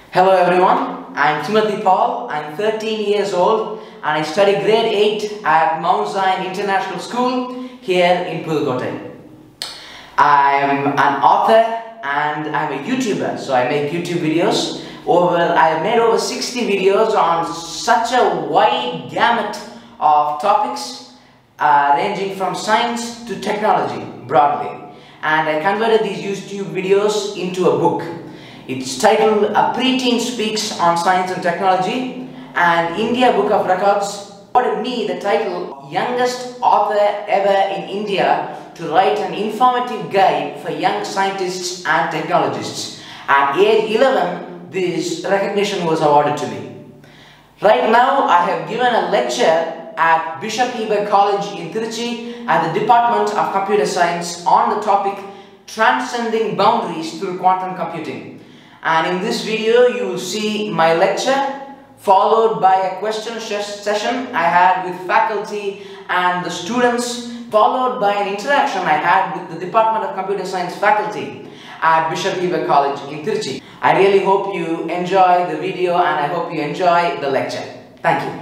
Hello everyone, I'm Timothy Paul. I'm 13 years old and I study grade 8 at Mount Zion International School here in Pudukkottai. I'm an author and I'm a YouTuber, so I make YouTube videos. I've made over 60 videos on such a wide gamut of topics ranging from science to technology broadly. And I converted these YouTube videos into a book. It's titled A Preteen Speaks on Science and Technology, and India Book of Records awarded me the title Youngest Author Ever in India to write an informative guide for young scientists and technologists. At age 11, this recognition was awarded to me. Right now, I have given a lecture at Bishop Heber College in Trichy at the Department of Computer Science on the topic Transcending Boundaries through Quantum Computing. And in this video, you will see my lecture followed by a question session I had with faculty and the students, followed by an interaction I had with the Department of Computer Science faculty at Bishop Heber College in Trichy. I really hope you enjoy the video and I hope you enjoy the lecture. Thank you.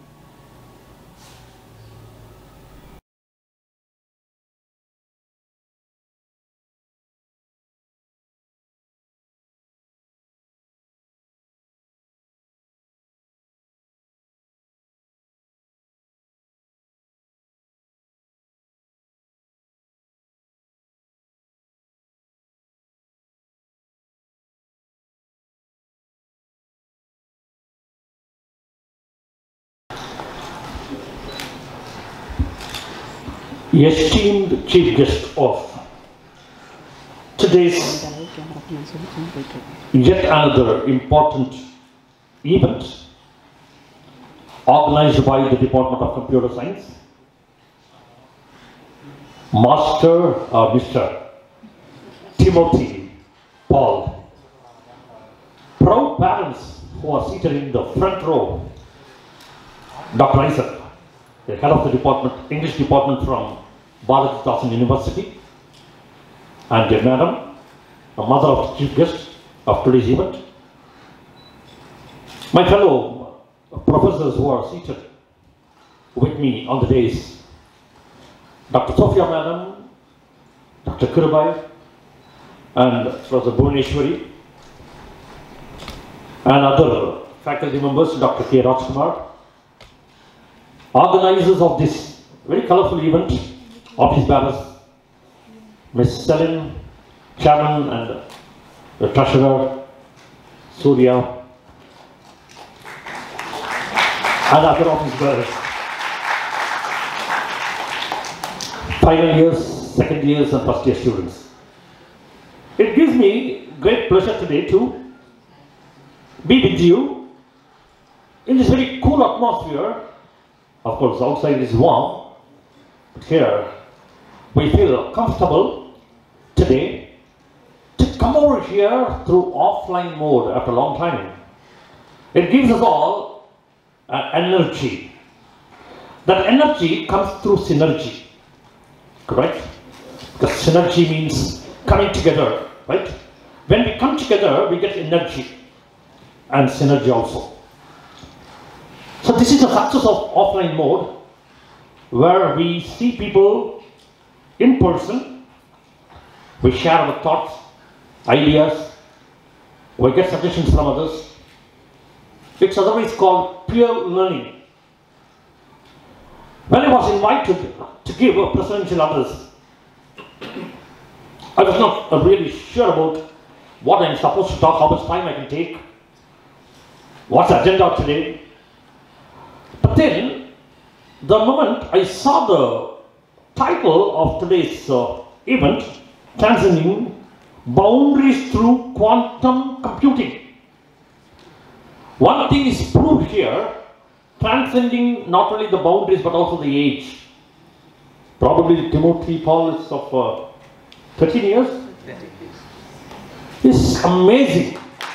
Esteemed chief guest of today's yet another important event organized by the Department of Computer Science, Master Mr. Timothy Paul. Proud parents who are seated in the front row, Dr. Isaac, the head of the department, English department from Bharat Dasan University, and dear madam, the mother of the chief guest of today's event, my fellow professors who are seated with me on the dais, Dr. Sophia madam, Dr. Kirubai, and Professor Bhuvaneshwari, and other faculty members, Dr. K. Rajkumar, organizers of this very colorful event, office bearers, Ms. Selin, chairman and the treasurer, Surya, and other office bearers, final years, second years and first year students. It gives me great pleasure today to be with you in this very cool atmosphere. Of course, outside is warm, but here we feel comfortable today to come over here through offline mode after a long time. It gives us all energy. That energy comes through synergy, correct? Because synergy means coming together, right? When we come together, we get energy and synergy also. So this is the success of offline mode, where we see people in person, we share our thoughts, ideas, we get suggestions from others. It's otherwise called peer learning. When I was invited to give a presidential address, I was not really sure about what I'm supposed to talk, how much time I can take, what's the agenda today. But then, the moment I saw the title of today's event, Transcending Boundaries through Quantum Computing, one thing is proved here, transcending not only the boundaries but also the age. Probably Timothy Paul is of 13 years. It's amazing,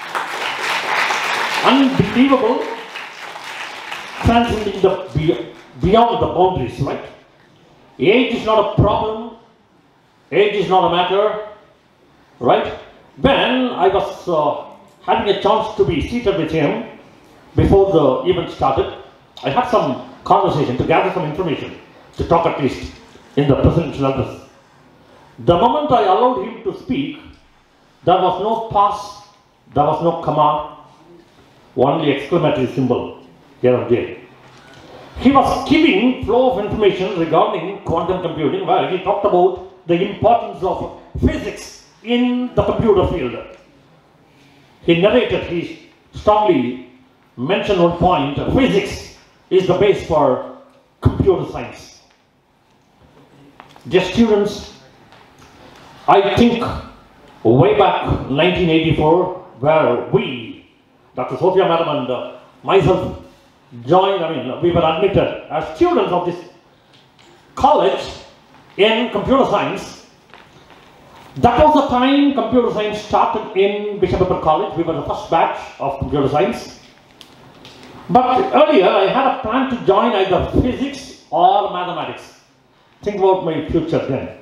unbelievable. Transcending beyond the boundaries, right? Age is not a problem, age is not a matter, right? When I was having a chance to be seated with him before the event started, I had some conversation to gather some information, to talk at least in the presidential address. The moment I allowed him to speak, there was no pause, there was no comma, only exclamatory symbol here and there. He was giving flow of information regarding quantum computing, where he talked about the importance of physics in the computer field. He narrated, he strongly mentioned one point, physics is the base for computer science. Dear students, I think way back 1984, where we, Dr. Sophia Madam and myself joined, we were admitted as students of this college in computer science. That was the time computer science started in Bishop Heber College. We were the first batch of computer science. But earlier I had a plan to join either physics or mathematics. Think about my future then.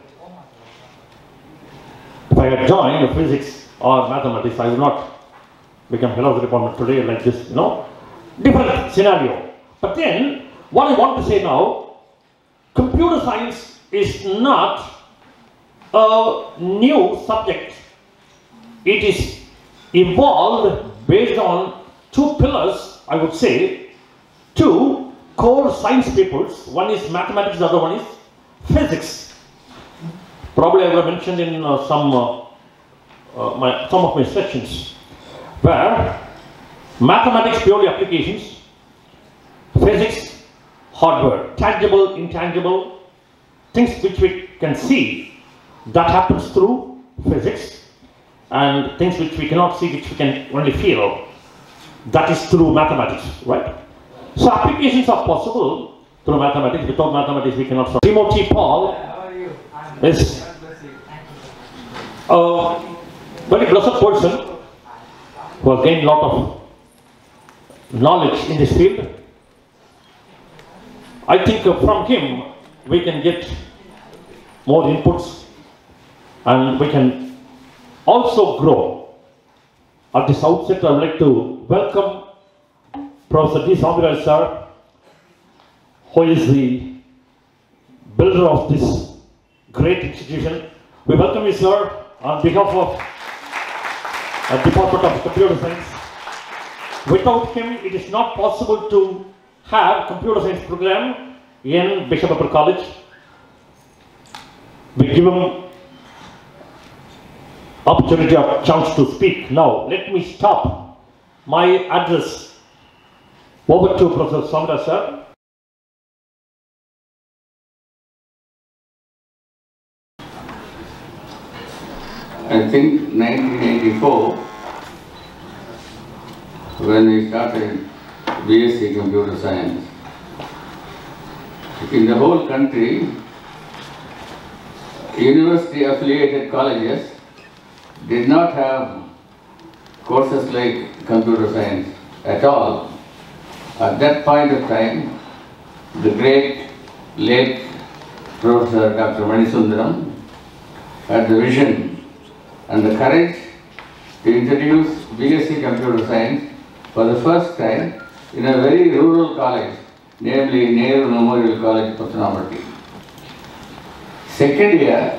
If I had joined physics or mathematics, I would not become head of the department today like this, different scenario. But then, what I want to say now, computer science is not a new subject. It is evolved based on two pillars, I would say, two core science papers. One is mathematics, the other one is physics. Probably I would have mentioned in some of my sections, where mathematics purely applications, physics hardware, tangible, intangible, things which we can see, that happens through physics, and things which we cannot see, which we can only feel, that is through mathematics, right? So applications are possible through mathematics. Without mathematics we cannot solve. Timothy Paul is a very blessed person who has gained a lot of knowledge in this field. I think from him we can get more inputs and we can also grow. At this outset, I would like to welcome Professor D. Samiraj sir, who is the builder of this great institution. We welcome you, sir, on behalf of the Department of Computer Science. Without him, it is not possible to have computer science program in Bishop Heber College. We give him opportunity or chance to speak. Now, let me stop my address. Over to Professor Samiraj sir. I think 1984, when we started BSc Computer Science, in the whole country, university affiliated colleges did not have courses like computer science at all. At that point of time, the great late Professor Dr. Manisundaram had the vision and the courage to introduce BSc Computer Science for the first time in a very rural college, namely Nehru Memorial College, Pathanamatti. Second year,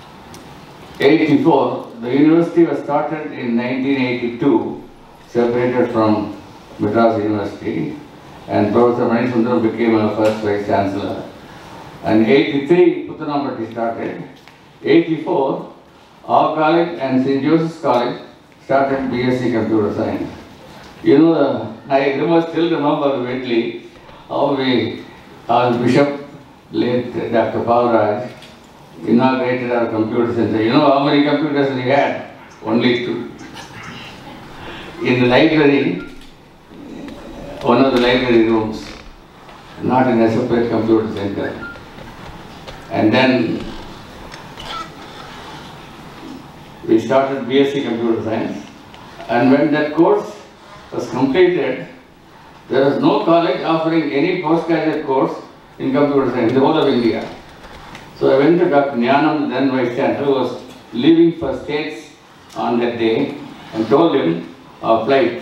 84, the university was started in 1982, separated from Madras University, and Professor Manisundaram became our first Vice Chancellor. And 83, Pathanamatti started. 84, our college and St. Joseph's College started BSc Computer Science. I still remember vividly how our Bishop, late Dr. Paul Raj, inaugurated our computer center. You know how many computers we had? Only 2. In the library, one of the library rooms, not in a separate computer center. And then we started BSc Computer Science, and when that course was completed, there was no college offering any postgraduate course in computer science in the whole of India. So I went to Dr. Jnanam, then Vice Chancellor, who was leaving for States on that day, and told him, of flight.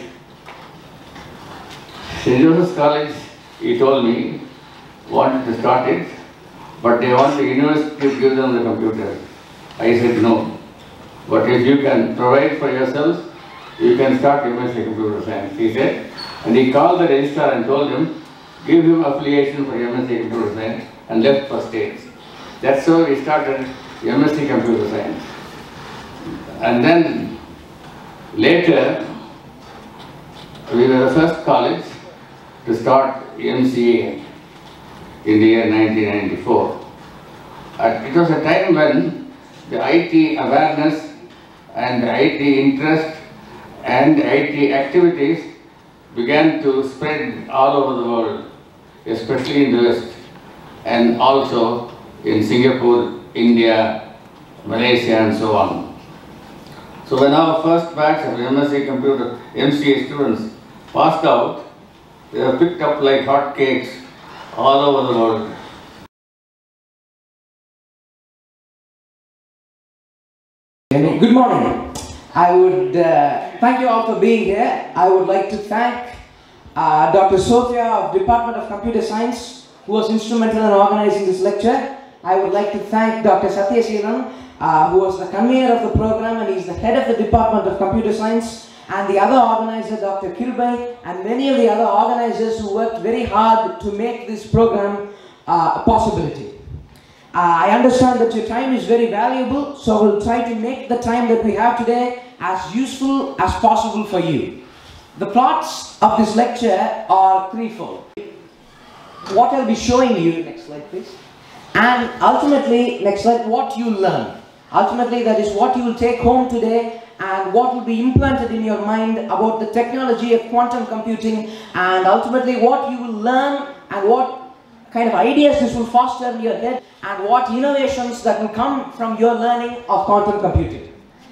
St. Joseph's College, he told me, wanted to start it, but they want the university to give them the computer. I said no. But if you can provide for yourselves, you can start MSc Computer Science, he said. And he called the registrar and told him, give him affiliation for MSc Computer Science, and left for states. That's how we started MSc Computer Science. And then later, we were the first college to start MCA in the year 1994. It was a time when the IT awareness and IT interest and IT activities began to spread all over the world, especially in the West, and also in Singapore, India, Malaysia, and so on. So when our first batch of MCA students passed out, they were picked up like hot cakes all over the world. Good morning. I would thank you all for being here. I would like to thank Dr. Sophia of Department of Computer Science, who was instrumental in organizing this lecture. I would like to thank Dr. Satyasilan, who was the convener of the program, and he's the head of the Department of Computer Science, and the other organizer, Dr. Kilbay, and many of the other organizers who worked very hard to make this program a possibility. I understand that your time is very valuable, so we'll try to make the time that we have today as useful as possible for you. The plots of this lecture are threefold. What I'll be showing you, next slide please, and ultimately, next slide, what you learn. Ultimately, that is what you will take home today and what will be implanted in your mind about the technology of quantum computing, and ultimately what you will learn and what kind of ideas this will foster in your head, and what innovations that will come from your learning of quantum computing.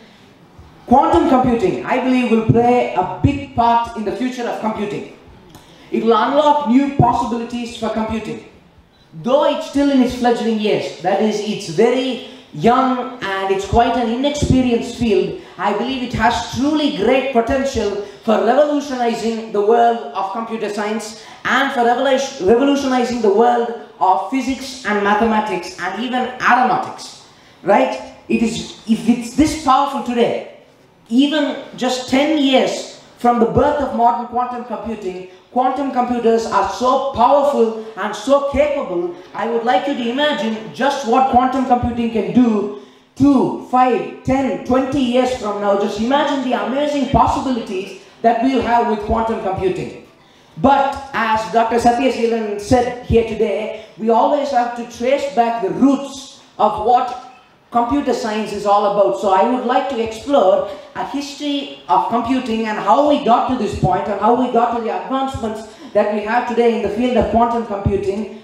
Quantum computing, I believe, will play a big part in the future of computing. It will unlock new possibilities for computing. Though it's still in its fledgling years, that is, it's very young and it's quite an inexperienced field, I believe it has truly great potential for revolutionizing the world of computer science and for revolutionizing the world of physics and mathematics and even aeronautics, right? If it's this powerful today, even just 10 years from the birth of modern quantum computing, quantum computers are so powerful and so capable. I would like you to imagine just what quantum computing can do 2, 5, 10, 20 years from now. Just imagine the amazing possibilities that we'll have with quantum computing. But as Dr. Satyasilan said here today, we always have to trace back the roots of what computer science is all about. So I would like to explore a history of computing and how we got to this point and how we got to the advancements that we have today in the field of quantum computing,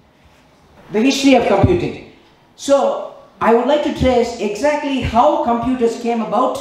the history of computing. So I would like to trace exactly how computers came about,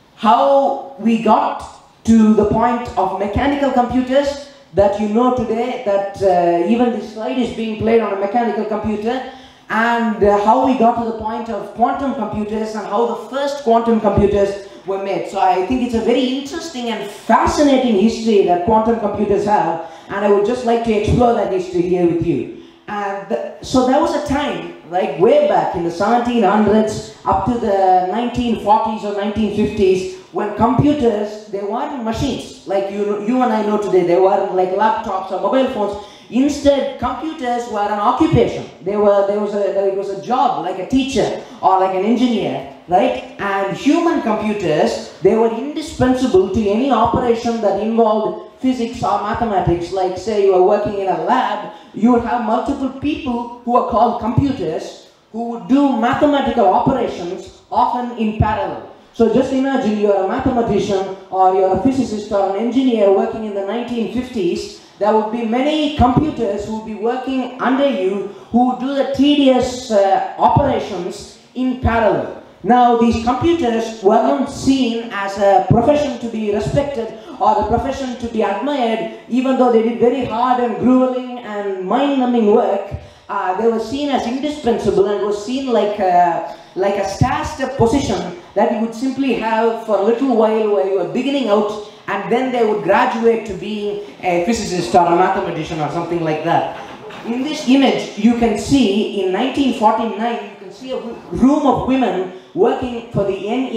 how we got to the point of mechanical computers that you know today, that even this slide is being played on a mechanical computer, and how we got to the point of quantum computers and how the first quantum computers were made. So I think it's a very interesting and fascinating history that quantum computers have, and I would just like to explore that history here with you. And so there was a time, like way back in the 1700s up to the 1940s or 1950s, when computers, they weren't machines like you and I know today. They weren't like laptops or mobile phones. Instead, computers were an occupation. It was a job, like a teacher or like an engineer, right? And human computers, they were indispensable to any operation that involved physics or mathematics. Like say you are working in a lab, you would have multiple people who are called computers who would do mathematical operations, often in parallel. So just imagine you are a mathematician or you are a physicist or an engineer working in the 1950s. There would be many computers who would be working under you who would do the tedious operations in parallel. Now these computers weren't seen as a profession to be respected or a profession to be admired, even though they did very hard and grueling and mind-numbing work. They were seen as indispensable and was seen like a star step position that you would simply have for a little while where you were beginning out and then they would graduate to being a physicist or a mathematician or something like that. In this image, you can see in 1949, you can see a room of women working for the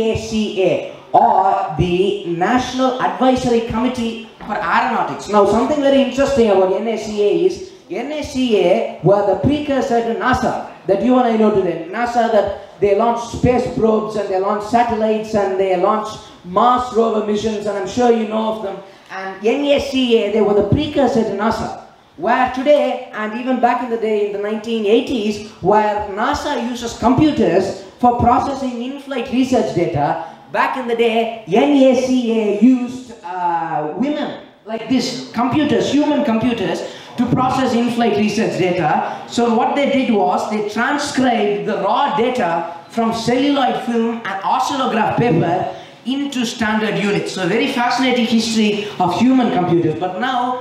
NACA, or the National Advisory Committee for Aeronautics. Now, something very interesting about NACA is, NACA were the precursor to NASA, that you and I know today. NASA, that they launched space probes and they launched satellites and they launched Mars rover missions, and I'm sure you know of them. And NACA, they were the precursor to NASA. Where today, and even back in the day in the 1980s, where NASA uses computers for processing in-flight research data, back in the day, NACA used women like this, computers, human computers, to process in-flight research data. So what they did was, they transcribed the raw data from celluloid film and oscillograph paper into standard units. So very fascinating history of human computers. But now,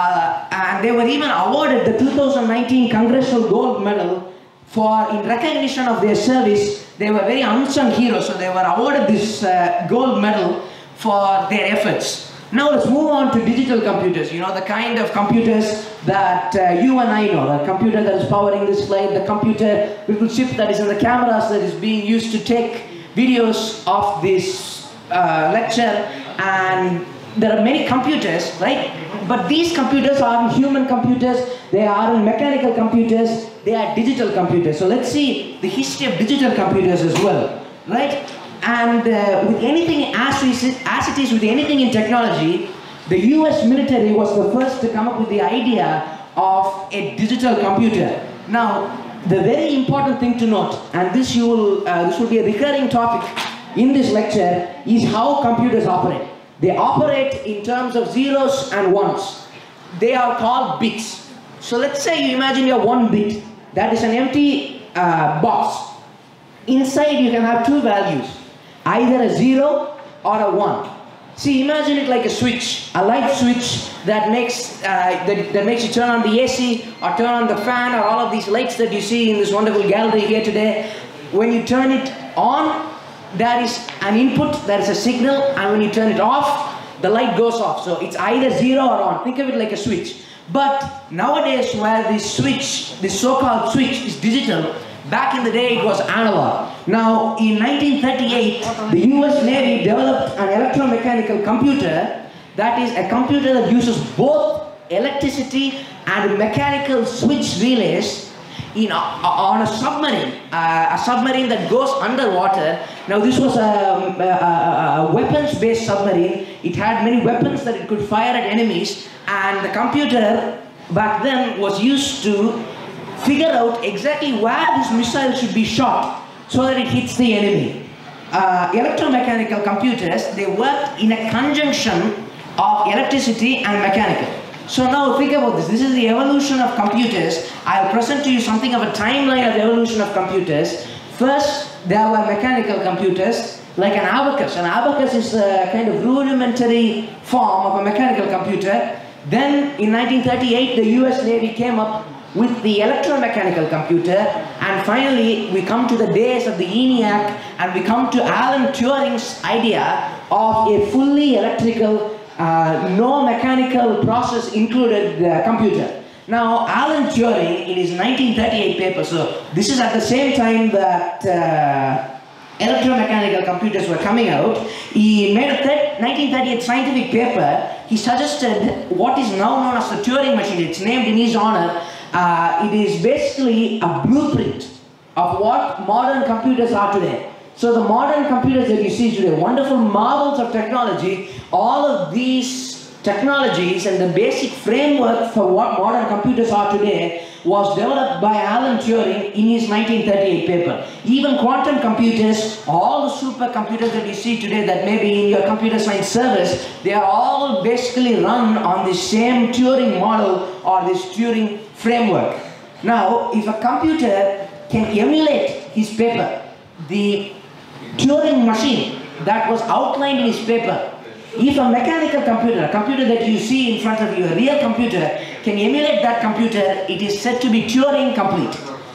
and they were even awarded the 2019 Congressional Gold Medal for, in recognition of their service. They were very unsung heroes, so they were awarded this gold medal for their efforts. Now let's move on to digital computers, you know, the kind of computers that you and I know, the computer that is powering this slide, the computer, little chip that is in the cameras that is being used to take videos of this lecture, and there are many computers, right? But these computers aren't human computers, they aren't mechanical computers, they are digital computers. So let's see the history of digital computers as well, right? And with anything, as it is with anything in technology, the US military was the first to come up with the idea of a digital computer. Now, the very important thing to note, and this will be a recurring topic in this lecture, is how computers operate. They operate in terms of zeros and ones. They are called bits. So let's say you imagine you have one bit. That is an empty box. Inside you can have two values, either a 0 or a 1. See, imagine it like a switch, a light switch that makes you turn on the AC or turn on the fan, or all of these lights that you see in this wonderful gallery here today. When you turn it on, there is an input, there is a signal, and when you turn it off, the light goes off. So it's either 0 or on. Think of it like a switch. But nowadays, where this switch, this so-called switch, is digital, back in the day it was analog. Now, in 1938, the US Navy developed an electromechanical computer, that is a computer that uses both electricity and mechanical switch relays on a submarine that goes underwater. Now this was a weapons-based submarine. It had many weapons that it could fire at enemies, and the computer back then was used to figure out exactly where this missile should be shot so that it hits the enemy. Electromechanical computers, they worked in a conjunction of electricity and mechanical. So now think about this. This is the evolution of computers. I'll present to you something of a timeline of the evolution of computers. First, there were mechanical computers, like an abacus. An abacus is a kind of rudimentary form of a mechanical computer. Then, in 1938, the US Navy came up with the electromechanical computer, and finally, we come to the days of the ENIAC, and we come to Alan Turing's idea of a fully electrical, no mechanical process included computer. Now, Alan Turing, in his 1938 paper, so this is at the same time that electromechanical computers were coming out, he made a 1938 scientific paper. He suggested what is now known as the Turing machine. It's named in his honor. It is basically a blueprint of what modern computers are today. So the modern computers that you see today, wonderful marvels of technology, all of these technologies and the basic framework for what modern computers are today was developed by Alan Turing in his 1938 paper. Even quantum computers, all the supercomputers that you see today that may be in your computer science service, they are all basically run on the same Turing model or this Turing framework. Now, if a computer can emulate his paper, the Turing machine that was outlined in his paper, if a mechanical computer, a computer that you see in front of you, a real computer, can emulate that computer, it is said to be Turing complete.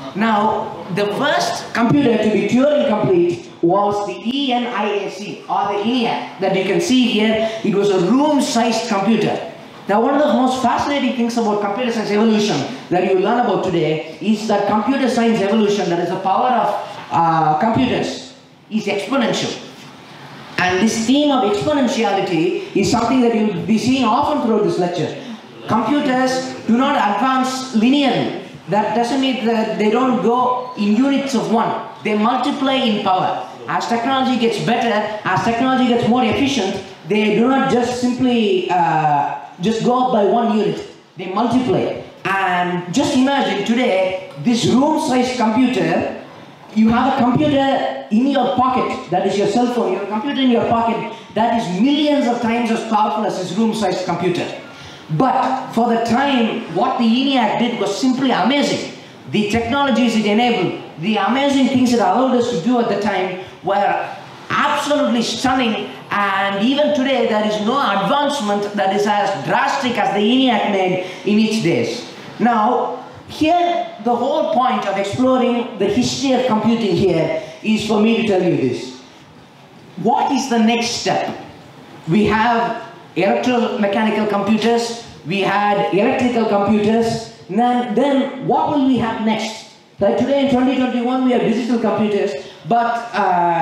Now, the first computer to be Turing complete was the ENIAC, or the ENIAC, that you can see here. It was a room-sized computer. Now, one of the most fascinating things about computer science evolution that you will learn about today is that computer science evolution, that is the power of computers, is exponential. And this theme of exponentiality is something that you will be seeing often throughout this lecture. Computers do not advance linearly. That doesn't mean that they don't go in units of one. They multiply in power. As technology gets better, as technology gets more efficient, they do not just simply just go up by 1 unit. They multiply. And just imagine today, this room-sized computer, you have a computer in your pocket, that is your cell phone, you have a computer in your pocket that is millions of times as powerful as this room-sized computer. But for the time, what the ENIAC did was simply amazing. The technologies it enabled, the amazing things it allowed us to do at the time were absolutely stunning, and even today there is no advancement that is as drastic as the ENIAC made in its days. Now, here the whole point of exploring the history of computing here is for me to tell you this. What is the next step? We have electromechanical computers, we had electrical computers, then what will we have next? Like today in 2021 we have digital computers, but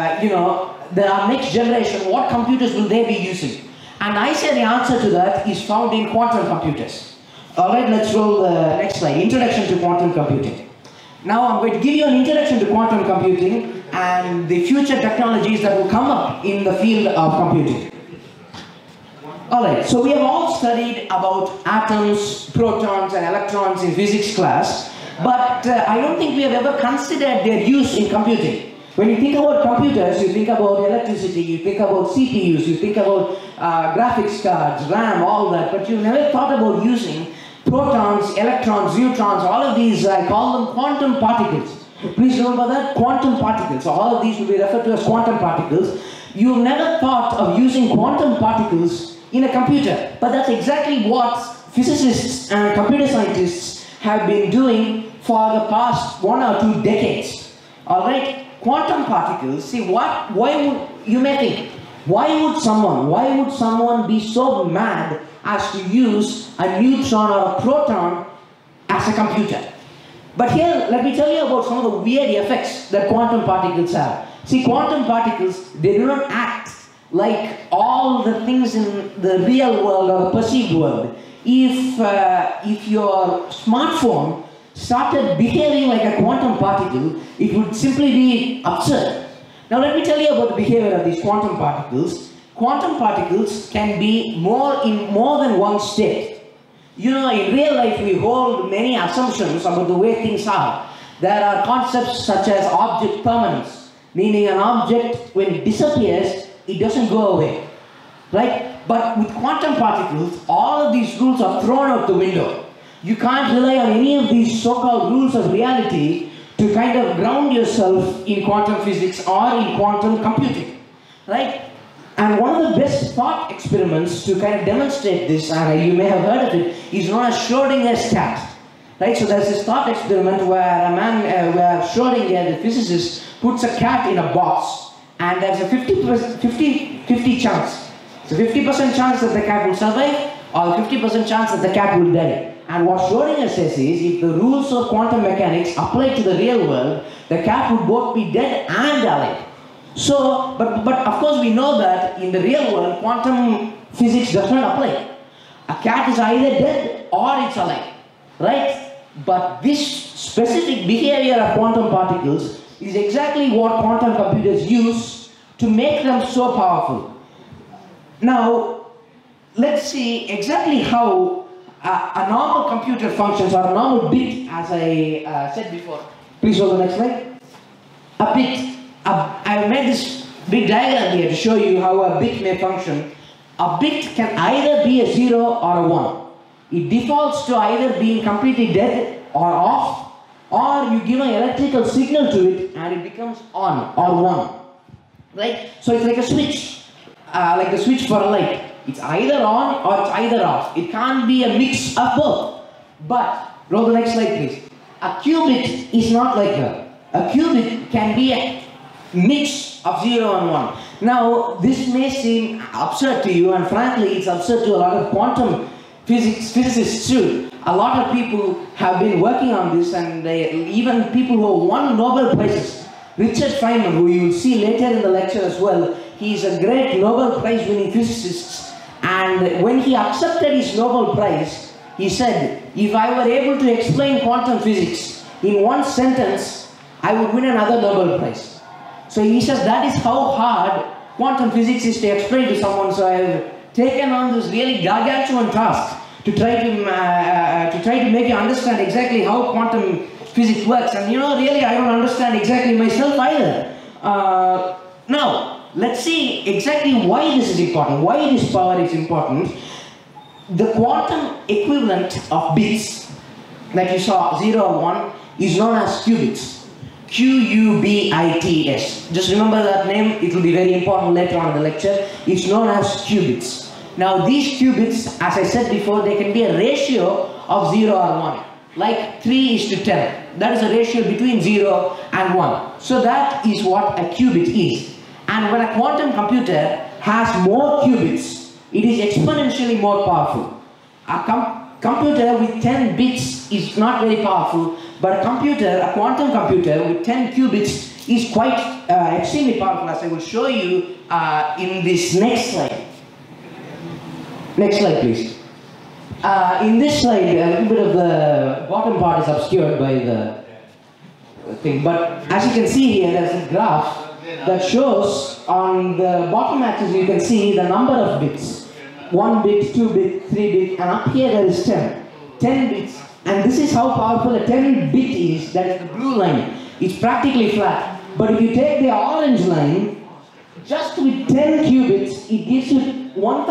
our next generation, what computers will they be using? And I say the answer to that is found in quantum computers. Alright, let's roll the next slide. Introduction to quantum computing. Now I'm going to give you an introduction to quantum computing and the future technologies that will come up in the field of computing. Alright, so we have all studied about atoms, protons and electrons in physics class, but I don't think we have ever considered their use in computing. When you think about computers, you think about electricity, you think about CPUs, you think about graphics cards, RAM, all that, but you've never thought about using protons, electrons, neutrons, all of these, I call them quantum particles. Please remember that, quantum particles. So all of these will be referred to as quantum particles. You've never thought of using quantum particles in a computer, but that's exactly what physicists and computer scientists have been doing for the past 1 or 2 decades. Alright? Quantum particles, see why would, you may think, why would someone be so mad as to use a neutron or a proton as a computer? But here, let me tell you about some of the weird effects that quantum particles have. See, quantum particles, they do not act like all the things in the real world or the perceived world. If your smartphone started behaving like a quantum particle, it would simply be absurd. Now let me tell you about the behavior of these quantum particles. Quantum particles can be in more than one state. You know, in real life we hold many assumptions about the way things are. There are concepts such as object permanence, meaning an object, when it disappears, it doesn't go away, right? But with quantum particles, all of these rules are thrown out the window. You can't rely on any of these so-called rules of reality to kind of ground yourself in quantum physics or in quantum computing, right? And one of the best thought experiments to kind of demonstrate this, and you may have heard of it, is known as Schrodinger's cat, right? So there's this thought experiment where where Schrodinger, the physicist, puts a cat in a box, and there's a 50-50 chance. So 50% chance that the cat will survive, or 50% chance that the cat will die. And what Schrodinger says is, if the rules of quantum mechanics apply to the real world, the cat would both be dead and alive. So, but of course we know that in the real world, quantum physics does not apply. A cat is either dead or it's alive, right? But this specific behavior of quantum particles is exactly what quantum computers use to make them so powerful. Now, let's see exactly how a normal computer functions, or a normal bit, as I said before. Please hold the next slide. A bit. I made this big diagram here to show you how a bit may function. A bit can either be a 0 or a 1. It defaults to either being completely dead or off, or you give an electrical signal to it and it becomes on or 1. Right? So it's like a switch, like the switch for a light. It's either on or it's either off. It can't be a mix of both. But, roll the next slide please. a qubit is not like that. A qubit can be a mix of 0 and 1. Now, this may seem absurd to you, and frankly, it's absurd to a lot of quantum physicists too. A lot of people have been working on this, and even people who won Nobel Prizes. Richard Feynman, who you will see later in the lecture as well, he is a great Nobel Prize winning physicist, and when he accepted his Nobel Prize, he said, if I were able to explain quantum physics in one sentence, I would win another Nobel Prize. So he says that is how hard quantum physics is to explain to someone. So I have taken on this really gargantuan task to try to make you understand exactly how quantum physics works. And you know, really I don't understand exactly myself either. Now, let's see exactly why this is important, why this power is important. The quantum equivalent of bits that you saw, 0 or 1, is known as qubits. Q-U-B-I-T-S. Just remember that name, it will be very important later on in the lecture. It's known as qubits. Now these qubits, as I said before, they can be a ratio of 0 or 1. Like 3:10. That is a ratio between 0 and 1. So that is what a qubit is. And when a quantum computer has more qubits, it is exponentially more powerful. A computer with 10 bits is not very powerful, but a quantum computer with 10 qubits is quite extremely powerful, as I will show you in this next slide. Next slide, please. In this slide, a little bit of the bottom part is obscured by the thing, but as you can see here, there's a graph that shows on the bottom axis, you can see the number of bits. 1 bit, 2 bit, 3 bit, and up here there is 10. 10 bits. And this is how powerful a 10 bit is, that is the blue line. It's practically flat. But if you take the orange line, just with 10 qubits, it gives you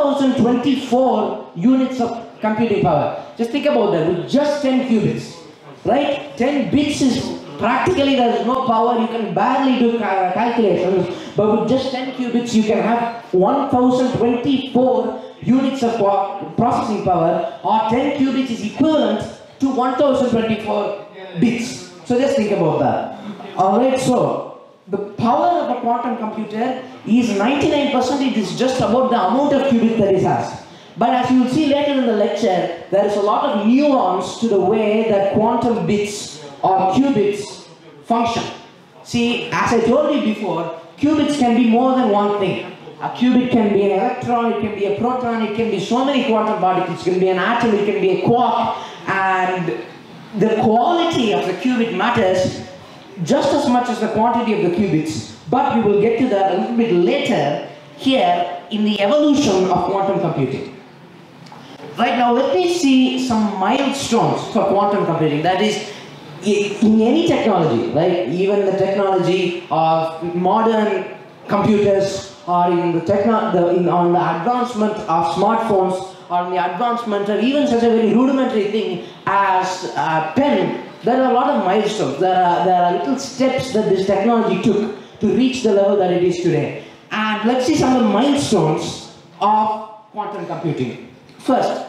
1024 units of computing power. Just think about that, with just 10 qubits, right? 10 bits is practically, there is no power, you can barely do calculations, but with just 10 qubits you can have 1024 units of processing power, or 10 qubits is equivalent to 1024 bits. So just think about that. Alright, so the power of a quantum computer is 99%, it is just about the amount of qubits that it has. But as you will see later in the lecture, there is a lot of nuance to the way that quantum bits or qubits function. See, as I told you before, qubits can be more than one thing. A qubit can be an electron, it can be a proton, it can be so many quantum particles, it can be an atom, it can be a quark, and the quality of the qubit matters just as much as the quantity of the qubits. But we will get to that a little bit later here in the evolution of quantum computing. Right now, let me see some milestones for quantum computing. That is, in any technology, right? Even the technology of modern computers, or in the on the advancement of smartphones, or in the advancement of even such a very rudimentary thing as a pen, there are a lot of milestones. There are little steps that this technology took to reach the level that it is today. And let's see some of the milestones of quantum computing. First,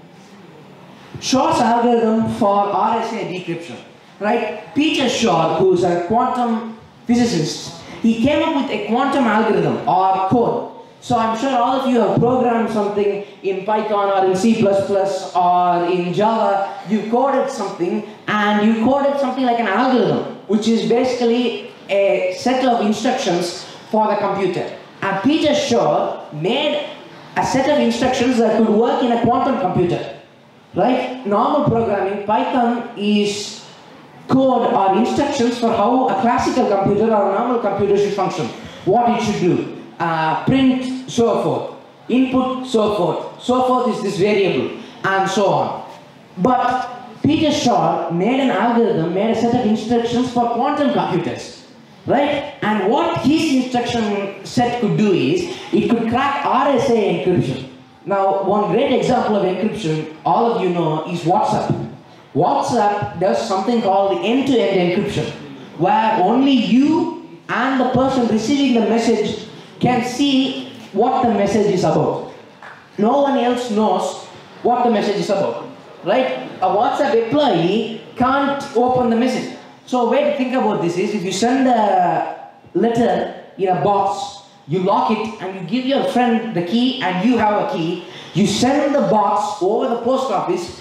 Shor's algorithm for RSA decryption. Right? Peter Shor, who is a quantum physicist, he came up with a quantum algorithm or code. So I'm sure all of you have programmed something in Python or in C++ or in Java. You coded something, and you coded something like an algorithm, which is basically a set of instructions for the computer. And Peter Shor made a set of instructions that could work in a quantum computer. Right? Normal programming, Python is code or instructions for how a classical computer or a normal computer should function. What it should do. Print, so forth. Input, so forth. So forth is this variable, and so on. But Peter Shor made an algorithm, made a set of instructions for quantum computers. Right? And what his instruction set could do is, it could crack RSA encryption. Now, one great example of encryption, all of you know, is WhatsApp. WhatsApp does something called the end-to-end encryption, where only you and the person receiving the message can see what the message is about. No one else knows what the message is about. right? A WhatsApp employee can't open the message. So a way to think about this is, if you send a letter in a box, you lock it and you give your friend the key and you have a key, you send the box over the post office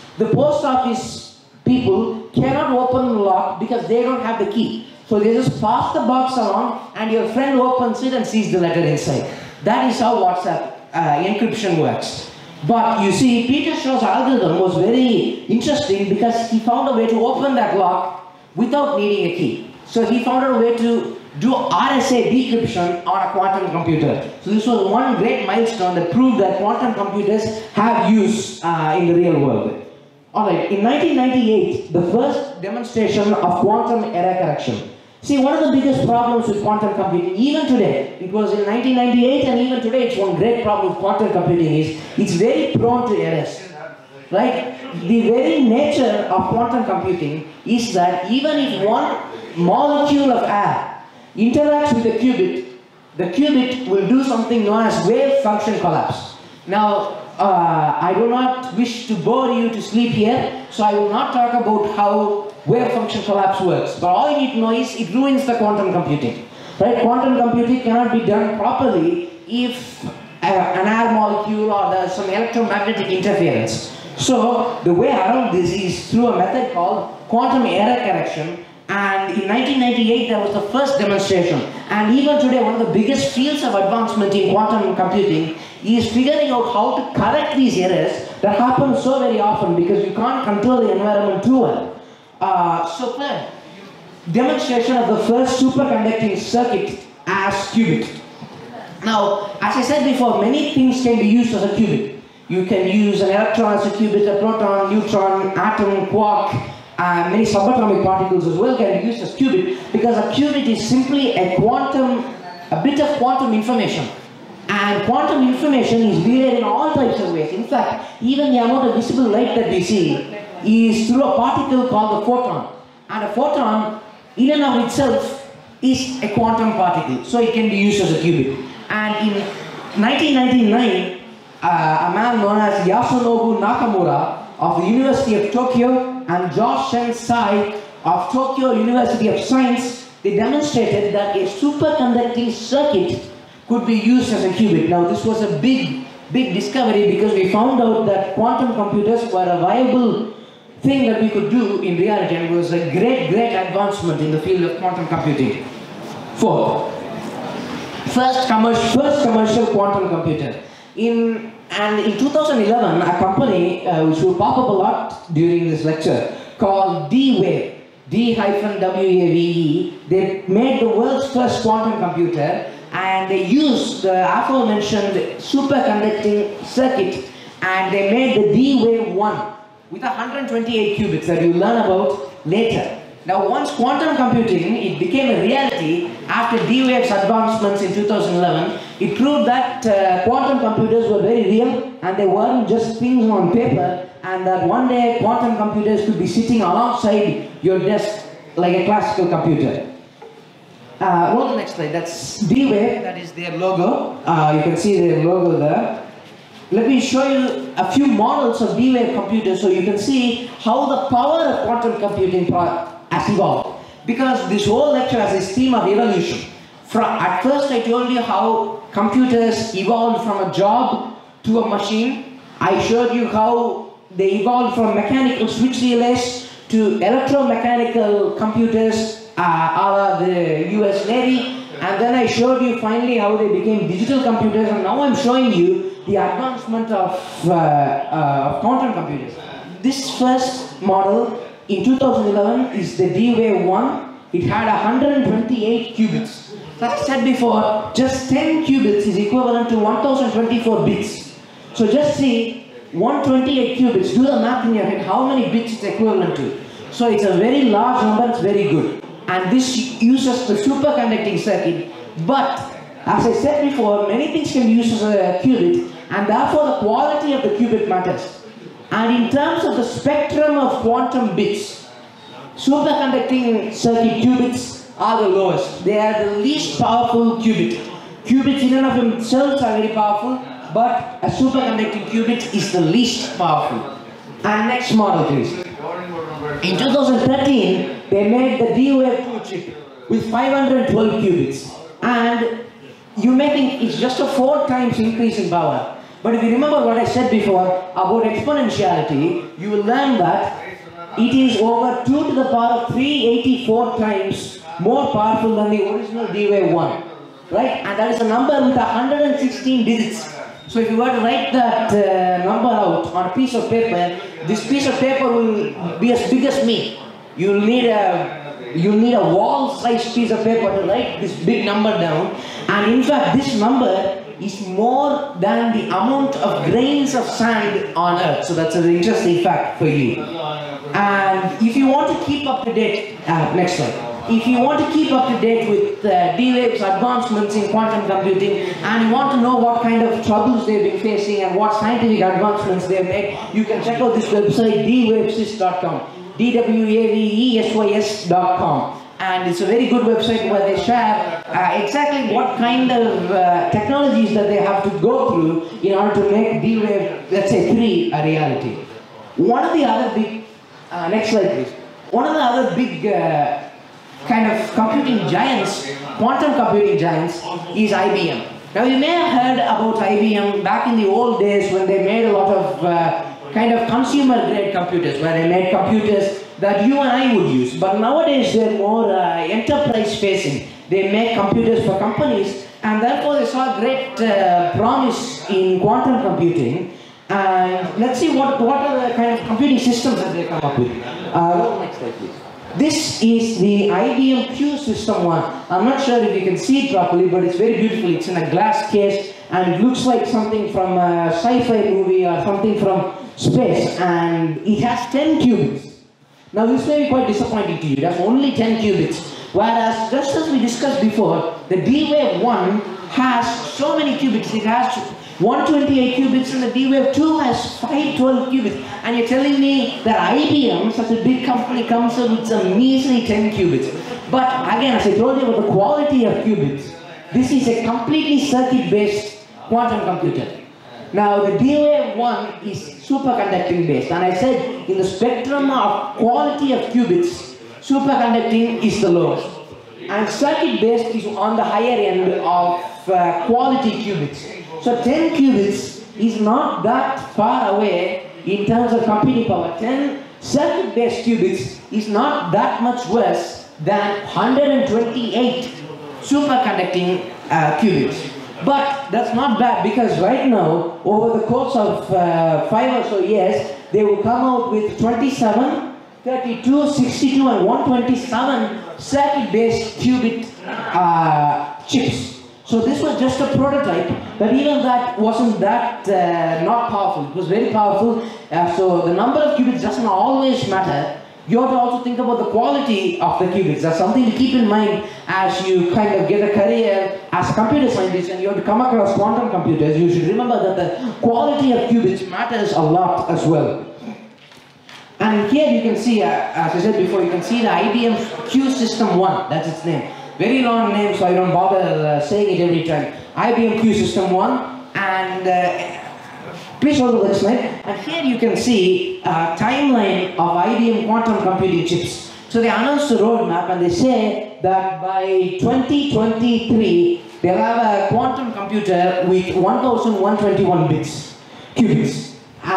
people cannot open the lock because they don't have the key. So they just pass the box along and your friend opens it and sees the letter inside. That is how WhatsApp encryption works. But you see, Peter Shaw's algorithm was very interesting because he found a way to open that lock without needing a key. So he found a way to do RSA decryption on a quantum computer. So this was one great milestone that proved that quantum computers have use in the real world. Alright, in 1998, the first demonstration of quantum error correction. See, one of the biggest problems with quantum computing, even today, it was in 1998 and even today it's one great problem with quantum computing is, it's very prone to errors. Right? The very nature of quantum computing is that even if one molecule of air interacts with the qubit will do something known as wave function collapse. Now, I do not wish to bore you to sleep here, so I will not talk about how wave function collapse works. But all you need to know is it ruins the quantum computing. Right? Quantum computing cannot be done properly if an air molecule or there's some electromagnetic interference. So the way around this is through a method called quantum error correction. And in 1998 there was the first demonstration. And even today one of the biggest fields of advancement in quantum computing is figuring out how to correct these errors that happen so very often because you can't control the environment too well. So third, demonstration of the first superconducting circuit as qubit. Now, as I said before, many things can be used as a qubit. You can use an electron as a qubit, a proton, neutron, atom, quark, many subatomic particles as well can be used as qubit, because a qubit is simply a bit of quantum information. And quantum information is varied in all types of ways. In fact, even the amount of visible light that we see is through a particle called a photon. And a photon, in and of itself, is a quantum particle. So it can be used as a qubit. And in 1999, a man known as Yasunobu Nakamura of the University of Tokyo and Josh Shensai of Tokyo University of Science, they demonstrated that a superconducting circuit could be used as a qubit. Now this was a big discovery because we found out that quantum computers were a viable thing that we could do in reality, and it was a great advancement in the field of quantum computing. Fourth, first commercial quantum computer. In 2011, a company which will pop up a lot during this lecture called D-Wave, D-W-A-V-E, they made the world's first quantum computer, and they used the aforementioned superconducting circuit, and they made the D-Wave 1 with 128 qubits that you'll learn about later. Now once quantum computing, it became a reality after D-Wave's advancements in 2011, it proved that quantum computers were very real and they weren't just things on paper, and that one day quantum computers could be sitting alongside your desk like a classical computer. Roll the next slide. That's D-Wave, that is their logo. You can see their logo there. Let me show you a few models of D-Wave computers so you can see how the power of quantum computing has evolved. Because this whole lecture has this theme of evolution. At first I told you how computers evolved from a job to a machine. I showed you how they evolved from mechanical switch relays to electromechanical computers a la the US Navy, and then I showed you finally how they became digital computers, and now I'm showing you the advancement of quantum computers. This first model in 2011 is the D-Wave 1. It had 128 qubits. As I said before, just 10 qubits is equivalent to 1024 bits. So just see, 128 qubits, do the math in your head, how many bits it's equivalent to. So it's a very large number, it's very good. And this uses the superconducting circuit, but as I said before, many things can be used as a qubit, and therefore the quality of the qubit matters. And in terms of the spectrum of quantum bits, superconducting circuit qubits are the lowest. They are the least powerful qubit. Qubits in and of themselves are very powerful, but a superconducting qubit is the least powerful. And next model, please. In 2013, they made the D-Wave 2 chip with 512 qubits. And you may think it's just a 4 times increase in power. But if you remember what I said before about exponentiality, you will learn that it is over 2 to the power of 384 times more powerful than the original D-Wave 1. Right? And that is a number with 116 digits. So if you were to write that number out on a piece of paper, this piece of paper will be as big as me. You'll need a wall-sized piece of paper to write this big number down. And in fact, this number is more than the amount of grains of sand on Earth. So that's an interesting fact for you. And if you want to keep up to date, next slide. If you want to keep up to date with D-Wave's advancements in quantum computing, and you want to know what kind of troubles they've been facing and what scientific advancements they've made, you can check out this website, dwavesys.com, dwavesys.com. And it's a very good website where they share exactly what kind of technologies that they have to go through in order to make D-Wave, let's say 3, a reality. One of the other big, next slide please. One of the other big kind of computing giants, quantum computing giants, is IBM. Now you may have heard about IBM back in the old days when they made a lot of kind of consumer grade computers, where they made computers that you and I would use. But nowadays they're more enterprise facing. They make computers for companies, and therefore they saw great promise in quantum computing. And let's see what are the kind of computing systems that they come up with. Next slide please. This is the IBM Q System 1. I'm not sure if you can see it properly, but it's very beautiful. It's in a glass case and it looks like something from a sci-fi movie or something from space, and it has 10 qubits. Now this may be quite disappointing to you. That's only 10 qubits. Whereas, just as we discussed before, the D-Wave 1 has so many qubits. It has 128 qubits and the D-Wave 2 has 512 qubits. And you're telling me that IBM, such a big company, comes up with some measly 10 qubits. But again, as I told you about the quality of qubits, this is a completely circuit-based quantum computer. Now the D-Wave 1 is superconducting based, and I said in the spectrum of quality of qubits, superconducting is the lowest. And circuit based is on the higher end of quality qubits. So 10 qubits is not that far away in terms of computing power. 10 circuit-based qubits is not that much worse than 128 superconducting qubits. But that's not bad, because right now, over the course of 5 or so years, they will come out with 27, 32, 62 and 127 circuit-based qubit chips. So this was just a prototype, but even that wasn't that not powerful. It was very powerful. So the number of qubits doesn't always matter. You have to also think about the quality of the qubits. That's something to keep in mind as you kind of get a career as a computer scientist and you have to come across quantum computers. You should remember that the quality of qubits matters a lot as well. And here you can see, as I said before, you can see the IBM Q System 1, that's its name. Very long name, so I don't bother saying it every time. IBM Q System 1, and please hold the next slide. And here you can see a timeline of IBM quantum computing chips. So they announced the roadmap and they say that by 2023, they'll have a quantum computer with 1,121 qubits.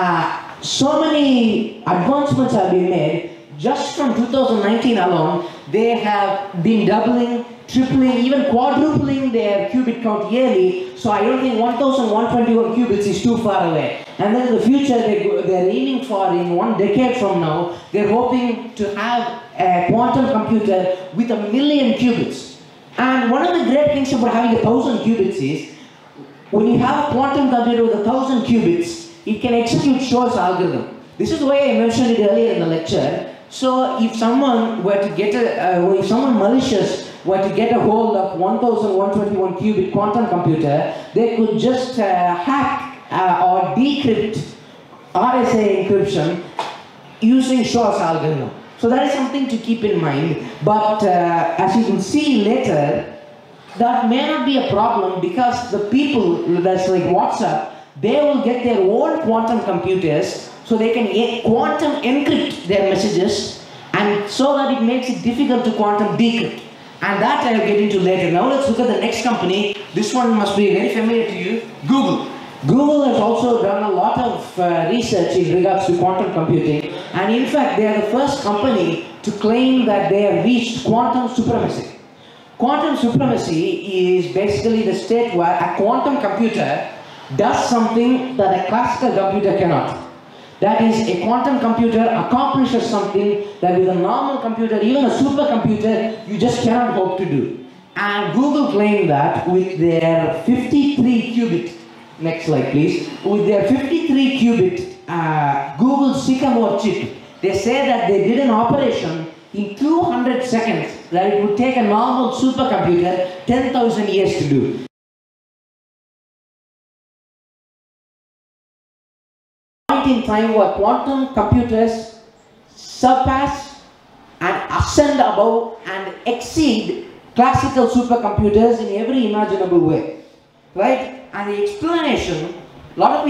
So many advancements have been made. Just from 2019 alone, they have been doubling, tripling, even quadrupling their qubit count yearly. So I don't think 1,121 qubits is too far away. And then in the future, they're aiming for, in 1 decade from now, they're hoping to have a quantum computer with 1 million qubits. And one of the great things about having 1,000 qubits is, when you have a quantum computer with 1,000 qubits, it can execute Shor's algorithm. This is why I mentioned it earlier in the lecture. So if someone were to get if someone malicious were to get a hold of 1,121 qubit quantum computer, they could just hack or decrypt RSA encryption using Shor's algorithm. So that is something to keep in mind. But as you can see later, that may not be a problem, because the people, that's like WhatsApp, they will get their own quantum computers. so they can quantum encrypt their messages, and so that it makes it difficult to quantum decrypt. And that I'll get into later. Now let's look at the next company. This one must be very familiar to you, Google. Google has also done a lot of research in regards to quantum computing, and in fact they are the first company to claim that they have reached quantum supremacy. Quantum supremacy is basically the state where a quantum computer does something that a classical computer cannot. That is, a quantum computer accomplishes something that with a normal computer, even a supercomputer, you just cannot hope to do. And Google claimed that with their 53 qubit, next slide please, with their 53 qubit Google Sycamore chip, they say that they did an operation in 200 seconds that it would take a normal supercomputer 10,000 years to do. In time where quantum computers surpass and ascend above and exceed classical supercomputers in every imaginable way, right? And the explanation, a lot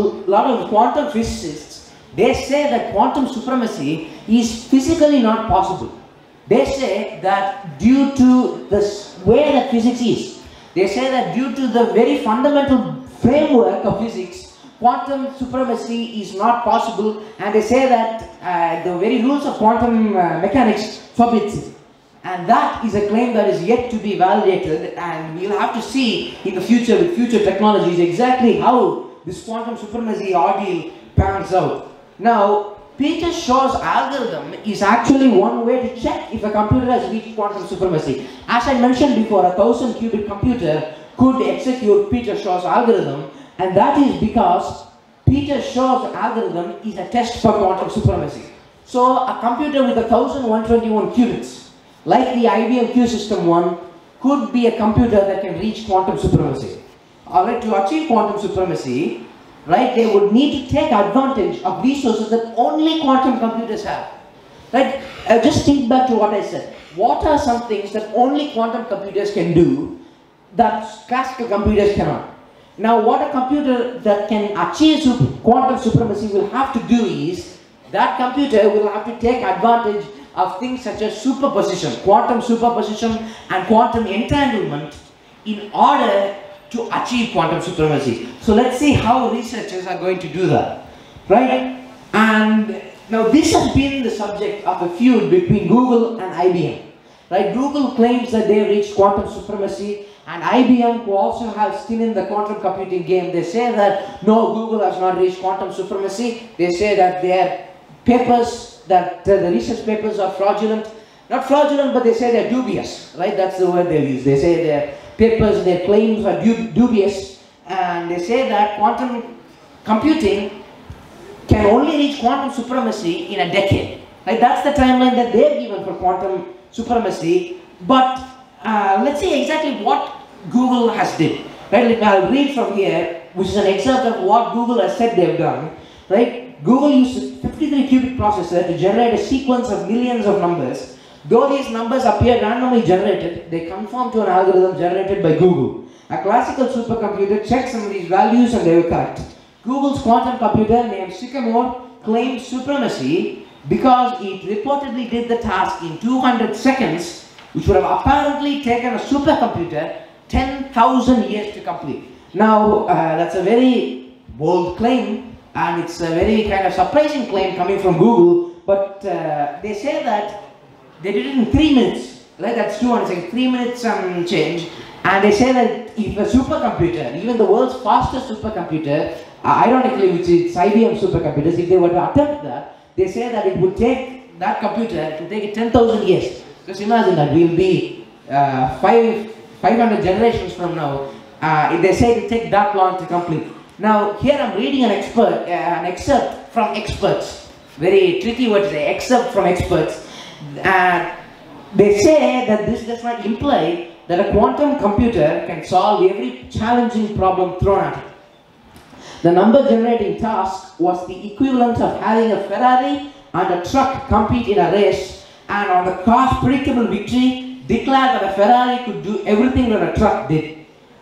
of quantum physicists, they say that quantum supremacy is physically not possible. They say that due to the way that physics is, they say that due to the very fundamental framework of physics, quantum supremacy is not possible, and they say that the very rules of quantum mechanics forbids it. And that is a claim that is yet to be validated, and we'll have to see in the future with future technologies exactly how this quantum supremacy ordeal pans out. Now, Peter Shaw's algorithm is actually one way to check if a computer has reached quantum supremacy. As I mentioned before, a 1000 qubit computer could execute Peter Shaw's algorithm, and that is because Peter Shaw's algorithm is a test for quantum supremacy. So a computer with 1121 qubits, like the IBM Q System 1, could be a computer that can reach quantum supremacy. Alright, to achieve quantum supremacy, right, they would need to take advantage of resources that only quantum computers have. Right? Just think back to what I said. What are some things that only quantum computers can do that classical computers cannot? Now, what a computer that can achieve quantum supremacy will have to do is, that computer will have to take advantage of things such as superposition, quantum superposition and quantum entanglement in order to achieve quantum supremacy. So let's see how researchers are going to do that, right? And now this has been the subject of a feud between Google and IBM, right? Google claims that they have reached quantum supremacy, and IBM, who also have skin in the quantum computing game, they say that no, Google has not reached quantum supremacy. They say that their papers, that the research papers are fraudulent. Not fraudulent, but they say they're dubious, right? That's the word they use. They say their papers, their claims are dubious, and they say that quantum computing can only reach quantum supremacy in a decade. Right? That's the timeline that they've given for quantum supremacy. But let's see exactly what Google has did. Right? I'll read from here, which is an excerpt of what Google has said they've done. Right? Google used a 53 qubit processor to generate a sequence of millions of numbers. Though these numbers appear randomly generated, they conform to an algorithm generated by Google. A classical supercomputer checks some of these values and they were correct. Google's quantum computer named Sycamore claimed supremacy because it reportedly did the task in 200 seconds, which would have apparently taken a supercomputer 10,000 years to complete. Now, that's a very bold claim, and it's a very kind of surprising claim coming from Google, but they say that they did it in 3 minutes. Right? That's 200 seconds, 3 minutes and change. And they say that if a supercomputer, even the world's fastest supercomputer, ironically, which is IBM supercomputers, if they were to attempt that, they say that it would take that computer to take it 10,000 years. Just imagine that we'll be 500 generations from now. They say it will take that long to complete. Now, here I'm reading an excerpt from experts. Very tricky word to say, excerpt from experts. They say that this does not imply that a quantum computer can solve every challenging problem thrown at it. The number generating task was the equivalent of having a Ferrari and a truck compete in a race, and on the car's predictable victory, declare that a Ferrari could do everything that a truck did.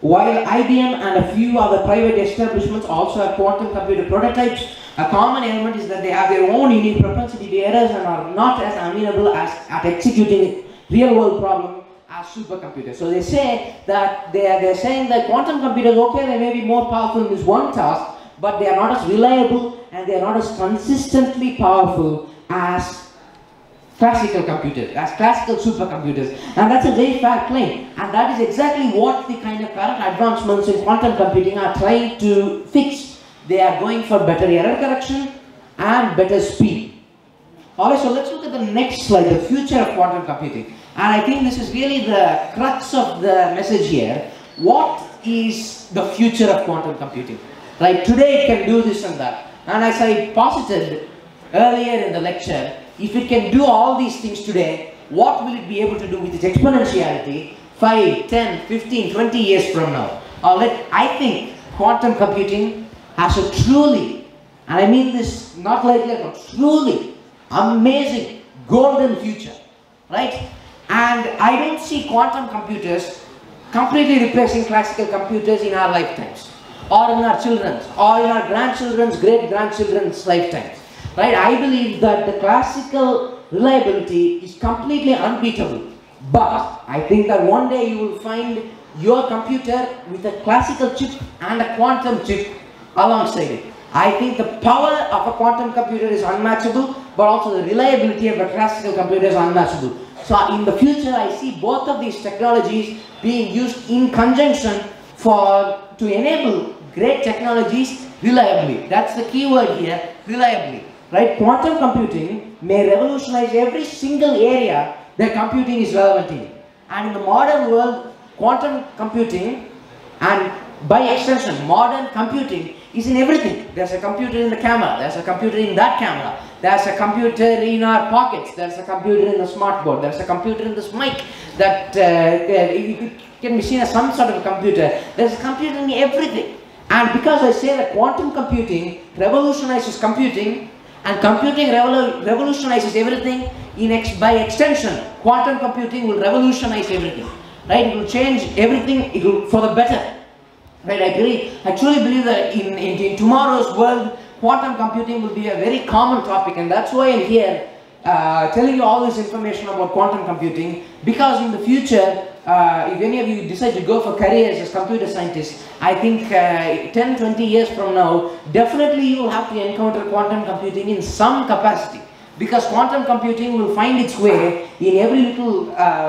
While IBM and a few other private establishments also have quantum computer prototypes, a common element is that they have their own unique propensity to errors and are not as amenable at executing real-world problems as supercomputers. So they say that they're saying that quantum computers, okay, they may be more powerful in this one task, but they are not as reliable and they are not as consistently powerful as classical computers, as classical supercomputers. And that's a very fair claim. And that is exactly what the kind of current advancements in quantum computing are trying to fix. They are going for better error correction and better speed. Alright, so let's look at the next slide, the future of quantum computing. And I think this is really the crux of the message here. What is the future of quantum computing? Like today it can do this and that. And as I posited earlier in the lecture, if it can do all these things today, what will it be able to do with its exponentiality 5, 10, 15, 20 years from now? I think quantum computing has a truly, and I mean this not lightly, but truly amazing golden future, right? And I don't see quantum computers completely replacing classical computers in our lifetimes, or in our children's, or in our grandchildren's, great-grandchildren's lifetimes. Right? I believe that the classical reliability is completely unbeatable. But I think that one day you will find your computer with a classical chip and a quantum chip alongside it. I think the power of a quantum computer is unmatchable, but also the reliability of a classical computer is unmatchable. So in the future, I see both of these technologies being used in conjunction to enable great technologies reliably. That's the key word here, reliably. Right? Quantum computing may revolutionize every single area that computing is relevant in. And in the modern world, quantum computing, and by extension, modern computing, is in everything. There's a computer in the camera, there's a computer in that camera, there's a computer in our pockets, there's a computer in the smartboard, there's a computer in this mic that it can be seen as some sort of a computer. There's a computer in everything. And because I say that quantum computing revolutionizes computing, and computing revolutionizes everything, by extension, quantum computing will revolutionize everything. Right? It will change everything for the better. Right? I truly believe that in tomorrow's world, quantum computing will be a very common topic, and that's why I'm here telling you all this information about quantum computing, because in the future, if any of you decide to go for careers as computer scientists, I think 10, 20 years from now, definitely you will have to encounter quantum computing in some capacity, because quantum computing will find its way in every little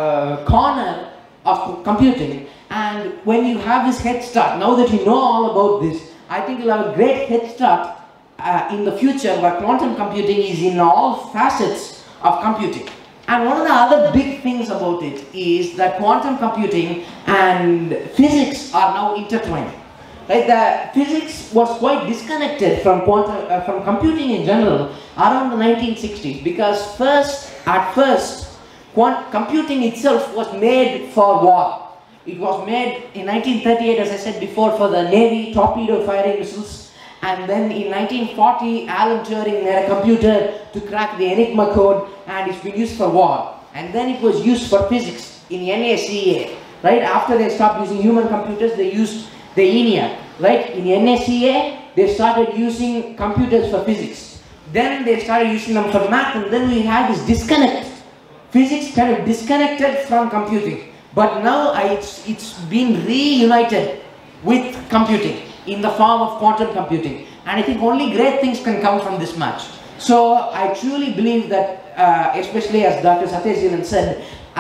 corner of computing. And when you have this head start, now that you know all about this, I think you'll have a great head start in the future, where quantum computing is in all facets of computing. And one of the other big things about it is that quantum computing and physics are now intertwined. Right? The physics was quite disconnected from computing in general around the 1960s, because at first, computing itself was made for war. It was made in 1938, as I said before, for the Navy torpedo firing missiles. And then in 1940, Alan Turing made a computer to crack the Enigma code, and it's been used for war. And then it was used for physics in NACA. Right? After they stopped using human computers, they used the ENIAC. Right? In NACA, they started using computers for physics. Then they started using them for math, and then we had this disconnect. Physics kind of disconnected from computing. But now it's been reunited with computing in the form of quantum computing. And I think only great things can come from this match. So I truly believe that, especially as Dr. Satyajilan said,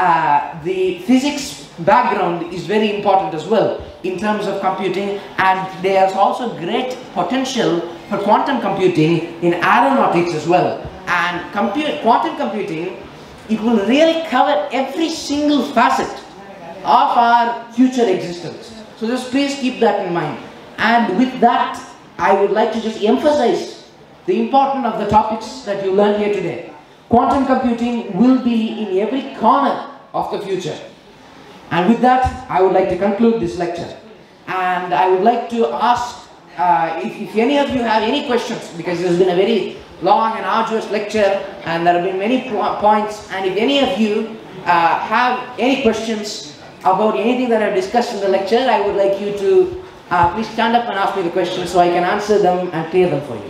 the physics background is very important as well in terms of computing, and there's also great potential for quantum computing in aeronautics as well. And quantum computing, it will really cover every single facet of our future existence. So just please keep that in mind. And with that, I would like to just emphasize the importance of the topics that you learned here today. Quantum computing will be in every corner of the future. And with that, I would like to conclude this lecture. And I would like to ask if any of you have any questions, because this has been a very long and arduous lecture, and there have been many points, and if any of you have any questions, about anything that I've discussed in the lecture, I would like you to please stand up and ask me the questions so I can answer them and clear them for you.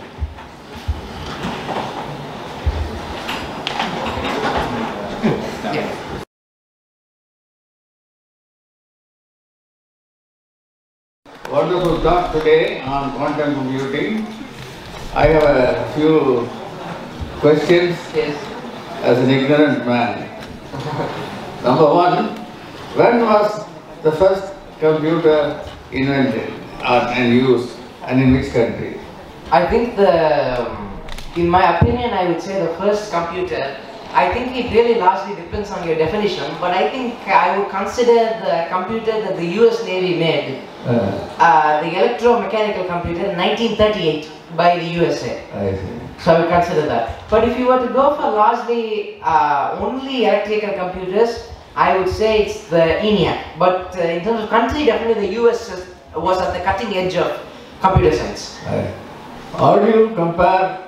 Wonderful talk today on quantum computing. I have a few questions as an ignorant man. Number one, when was the first computer invented and used, and in which country? I think in my opinion, I would say the first computer, I think it really largely depends on your definition, but I think I would consider the computer that the US Navy made, the electromechanical computer in 1938 by the USA. I see. So I would consider that. But if you were to go for largely only electrical computers, I would say it's the ENIAC. But in terms of country, definitely the US was at the cutting edge of computer science. How do you compare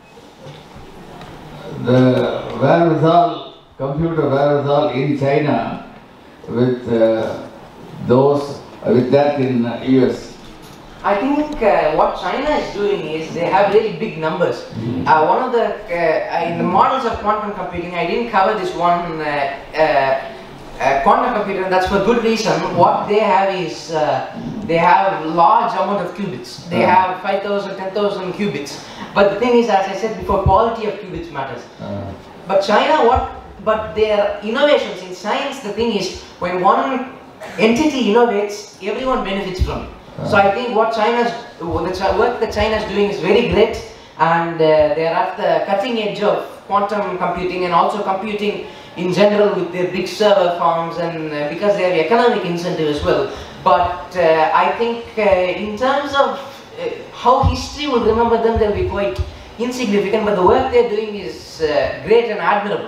the computer wherewithal in China with with that in US? I think what China is doing is they have really big numbers. One of the in the models of quantum computing, I didn't cover this one quantum computer, and that's for good reason. What they have is they have large amount of qubits. They have 5,000, 10,000 qubits. But the thing is, as I said before, quality of qubits matters. But China, but their innovations in science, the thing is, when one entity innovates, everyone benefits from it. So I think what the work that China is doing is very great, and they are at the cutting edge of quantum computing and also computing in general with their big server farms, and because they have economic incentive as well. But I think in terms of how history will remember them, they'll be quite insignificant, but the work they're doing is great and admirable.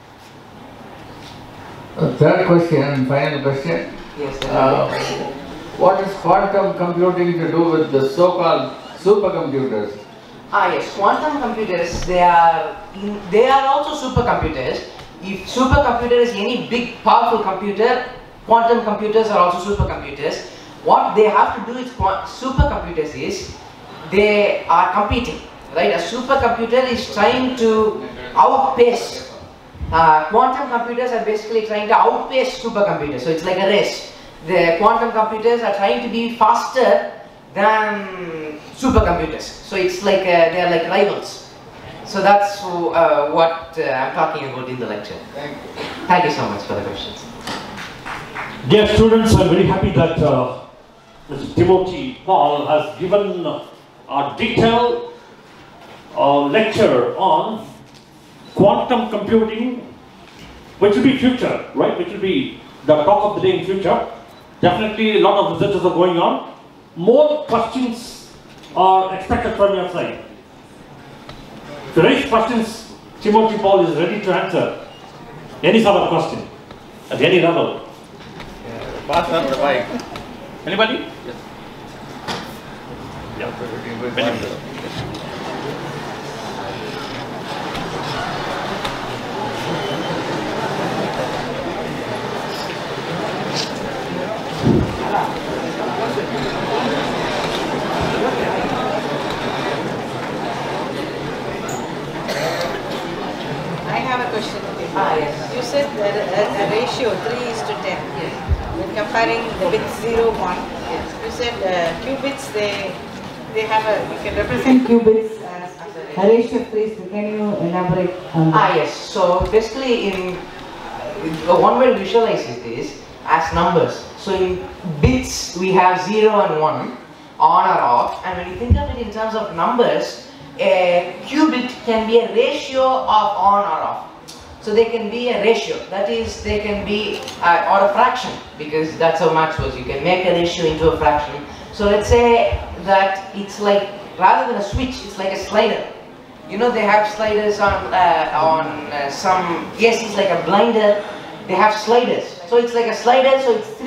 Third question and final question. Yes. What is quantum computing to do with the so-called supercomputers? Yes, quantum computers, they are also supercomputers. If supercomputer is any big powerful computer, quantum computers are also supercomputers. What they have to do with supercomputers is they are competing, right? A supercomputer is trying to outpace. Quantum computers are basically trying to outpace supercomputers, so it's like a race. The quantum computers are trying to be faster than supercomputers, so it's like they are like rivals. So that's what I'm talking about in the lecture. Thank you. Thank you so much for the questions. Dear students, I'm very happy that Mr. Timothy Paul has given a detailed lecture on quantum computing, which will be future, right? Which will be the talk of the day in future. Definitely a lot of researches are going on. More questions are expected from your side. To raise questions, Timothy Paul is ready to answer any sort of question at any level. Pass on the mic. Anybody? Yes. I have a question. Yes. You said that a ratio 3:10. When comparing the bits 0, 1, you said qubits, they have you can represent qubits as a ratio of 3:10. Can you elaborate on that? Yes. So basically, one way to visualize it is as numbers. So in bits, we have 0 and 1, on or off, and when you think of it in terms of numbers, a qubit can be a ratio of on or off. So they can be a ratio, that is, they can be, or a fraction, because that's how maths works. You can make a ratio into a fraction. So let's say that it's like, rather than a switch, it's like a slider. You know, they have sliders on some ACs, like a blinder, they have sliders. So it's like a slider, so it's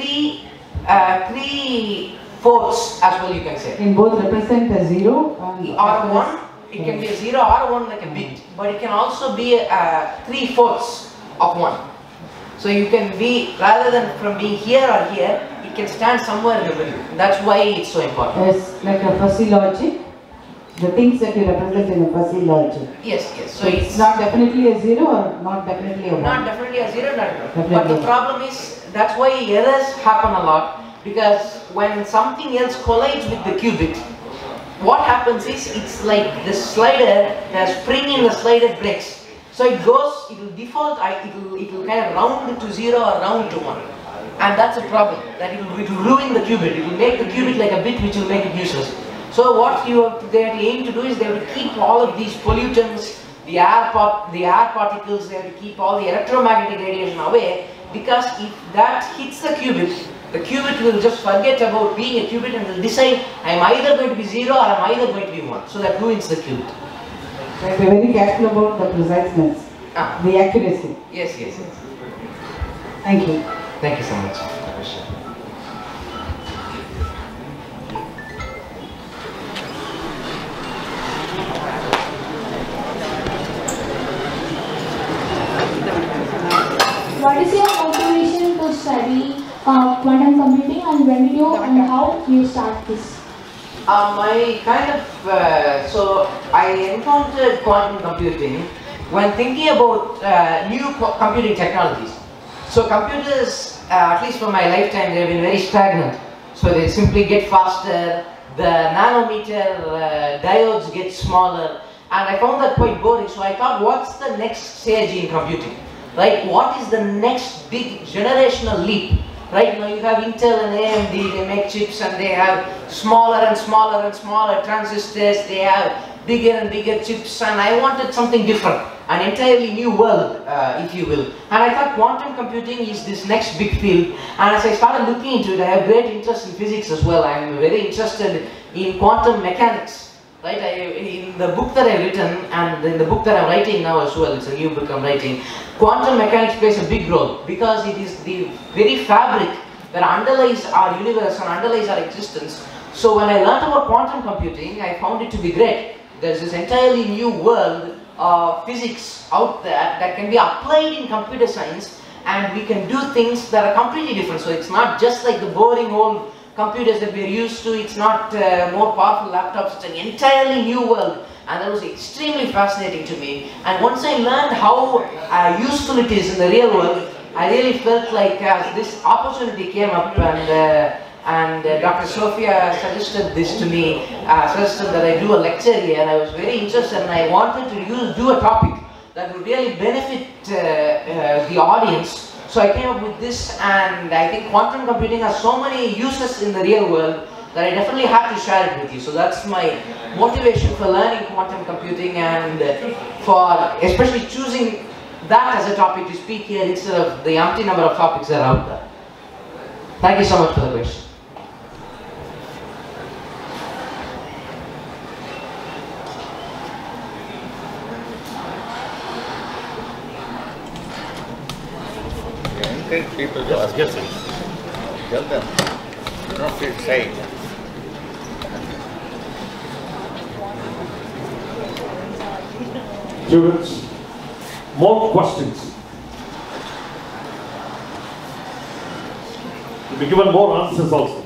3/4 as well, you can say. In both represent a 0 Or 1, it can be a 0 or 1 like a bit, but it can also be 3/4 of 1. So you can be, rather than from being here or here, it can stand somewhere in the middle. That's why it's so important. It's like a fuzzy logic. The things that you represent in a fuzzy logic. Yes, yes. So it's not definitely a 0 or not definitely a 1? Not definitely a 0, not definitely. But the problem is, that's why errors happen a lot, because when something else collides with the qubit, what happens is, it's like the slider, the spring in the slider breaks. So it goes, it will default, it will kind of round to 0 or round to 1. And that's a problem, that it will ruin the qubit. It will make the qubit like a bit which will make it useless. So what they have to aim to do is, they have to keep all of these pollutants, the air particles, they have to keep all the electromagnetic radiation away, because if that hits the qubit will just forget about being a qubit and will decide, I am either going to be 0 or I am either going to be 1. So that ruins the qubit. Like, be very careful about the preciseness, the accuracy. Yes, yes, yes. Thank you. Thank you so much for the question. What is your motivation to study quantum computing, and when did you and how you start this? My kind of, so I encountered quantum computing when thinking about new computing technologies. So computers, at least for my lifetime, they have been very stagnant. So they simply get faster, the nanometer diodes get smaller, and I found that quite boring. So I thought, what's the next stage in computing? Right? What is the next big generational leap? Right now you have Intel and AMD, they make chips and they have smaller and smaller and smaller transistors, they have bigger and bigger chips, and I wanted something different, an entirely new world, if you will. And I thought quantum computing is this next big field, and as I started looking into it, I have great interest in physics as well. I am very interested in quantum mechanics. Right, in the book that I've written, and in the book that I'm writing now as well, it's a new book I'm writing, quantum mechanics plays a big role, because it is the very fabric that underlies our universe and underlies our existence. So when I learned about quantum computing, I found it to be great. There's this entirely new world of physics out there that can be applied in computer science, and we can do things that are completely different. So it's not just like the boring old computers that we're used to, it's not more powerful laptops, it's an entirely new world, and that was extremely fascinating to me. And once I learned how useful it is in the real world, I really felt like this opportunity came up, and Dr. Sophia suggested this to me, suggested that I do a lecture here, and I was very interested, and I wanted to do a topic that would really benefit the audience. So I came up with this, and I think quantum computing has so many uses in the real world that I definitely have to share it with you. So that's my motivation for learning quantum computing, and for especially choosing that as a topic to speak here instead of the empty number of topics that are out there. Thank you so much for the question. Encourage people to ask questions. Tell them. Do not feel shy. Students, more questions. You'll be given more answers also.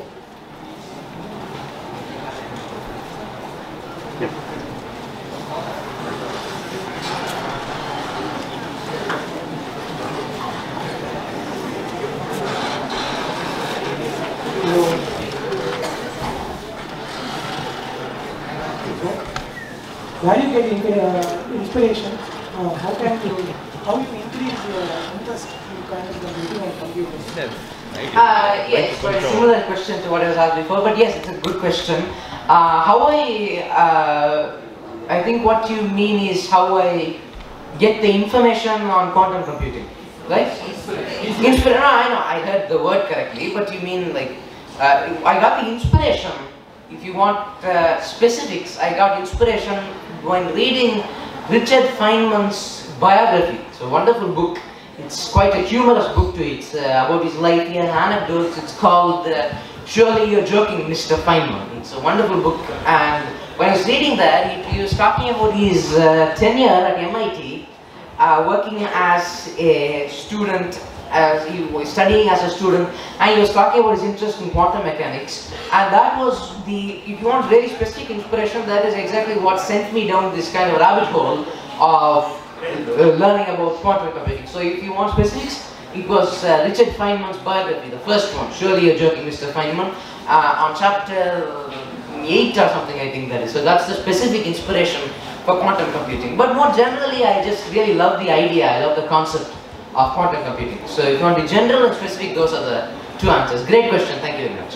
Where you get inspiration? How you increase your interest in kind of reading on computers? Yes, so a similar question to what I was asked before, but yes, it's a good question. I think what you mean is how I get the information on quantum computing, right? Inspiration. No, I know, I heard the word correctly, but you mean like, I got the inspiration. If you want specifics, I got inspiration when reading Richard Feynman's biography. It's a wonderful book. It's quite a humorous book too. It's about his life. He has anecdotes. It's called Surely You're Joking, Mr. Feynman. It's a wonderful book. And when I was reading that, he was talking about his tenure at MIT, working as a student as he was studying as a student, and he was talking about his interest in quantum mechanics, and that was if you want very specific inspiration, that is exactly what sent me down this kind of rabbit hole of learning about quantum computing. So if you want specifics, it was Richard Feynman's biography, the first one, Surely You're Joking, Mr. Feynman, on chapter 8 or something, I think that is. So that's the specific inspiration for quantum computing. But more generally, I just really love the idea, I love the concept of quantum computing. So if you want the general and specific, those are the two answers. Great question, thank you very much.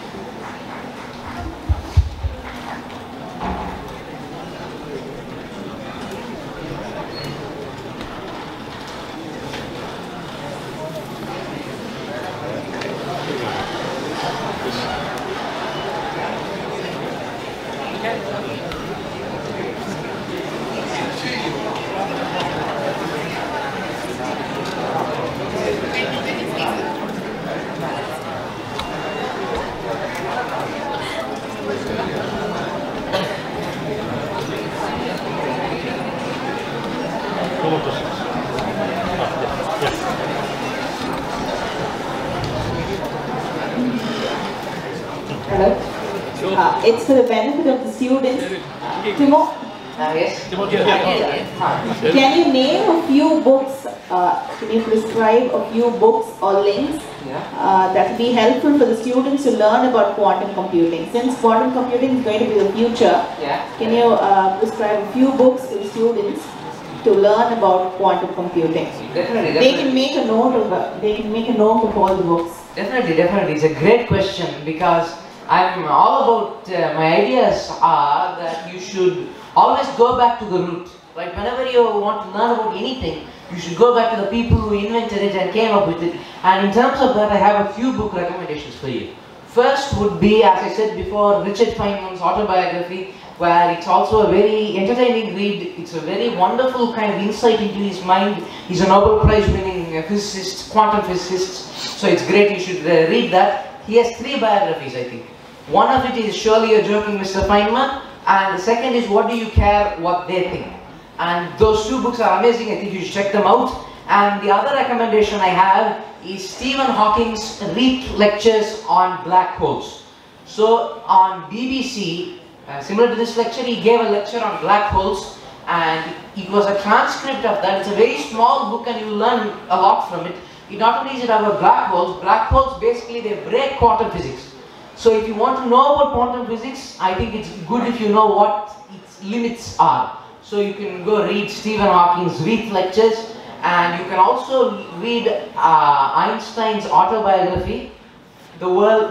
It's for the benefit of the students. Timo? Yes? Can you name a few books, can you prescribe a few books or links that will be helpful for the students to learn about quantum computing? Since quantum computing is going to be the future, can you prescribe a few books to the students to learn about quantum computing? Definitely. They can make a note of all the books. Definitely. It's a great question, because I'm all about, my ideas are that you should always go back to the root. Right? Whenever you want to learn about anything, you should go back to the people who invented it and came up with it. And in terms of that, I have a few book recommendations for you. First would be, as I said before, Richard Feynman's autobiography, where it's also a very entertaining read. It's a very wonderful kind of insight into his mind. He's a Nobel Prize winning physicist, quantum physicist, so it's great, you should read that. He has 3 biographies, I think. One of it is Surely You're Joking, Mr. Feynman, and the second is What Do You Care What They Think. And those 2 books are amazing, I think you should check them out. And the other recommendation I have is Stephen Hawking's Reith Lectures on Black Holes. So on BBC, similar to this lecture, he gave a lecture on black holes, and it was a transcript of that. It's a very small book and you learn a lot from it. It not only is it about black holes basically they break quantum physics. So if you want to know about quantum physics, I think it's good if you know what its limits are. So you can go read Stephen Hawking's Reith Lectures, and you can also read Einstein's autobiography, The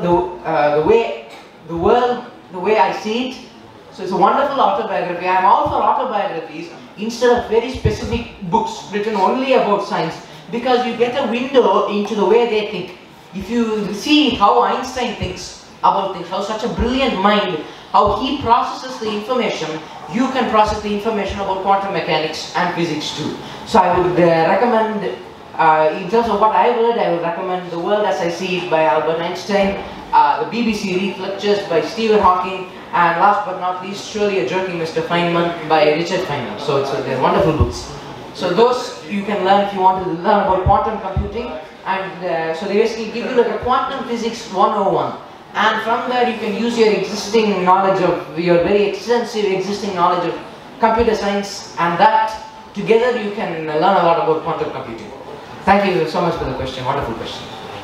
Way I See It. So it's a wonderful autobiography. I am all for autobiographies instead of very specific books written only about science, because you get a window into the way they think. If you see how Einstein thinks about things, how such a brilliant mind, how he processes the information, you can process the information about quantum mechanics and physics too. So I would recommend, in terms of what I've read, I would recommend The World as I See It by Albert Einstein, the BBC Reith Lectures by Stephen Hawking, and last but not least, Surely You're Joking, Mr. Feynman by Richard Feynman. So they're wonderful books. So those you can learn if you want to learn about quantum computing, and so they basically give you like a quantum physics 101. And from there you can use your existing knowledge of, your very extensive existing knowledge of computer science, and that together you can learn a lot about quantum computing. Thank you so much for the question, wonderful question.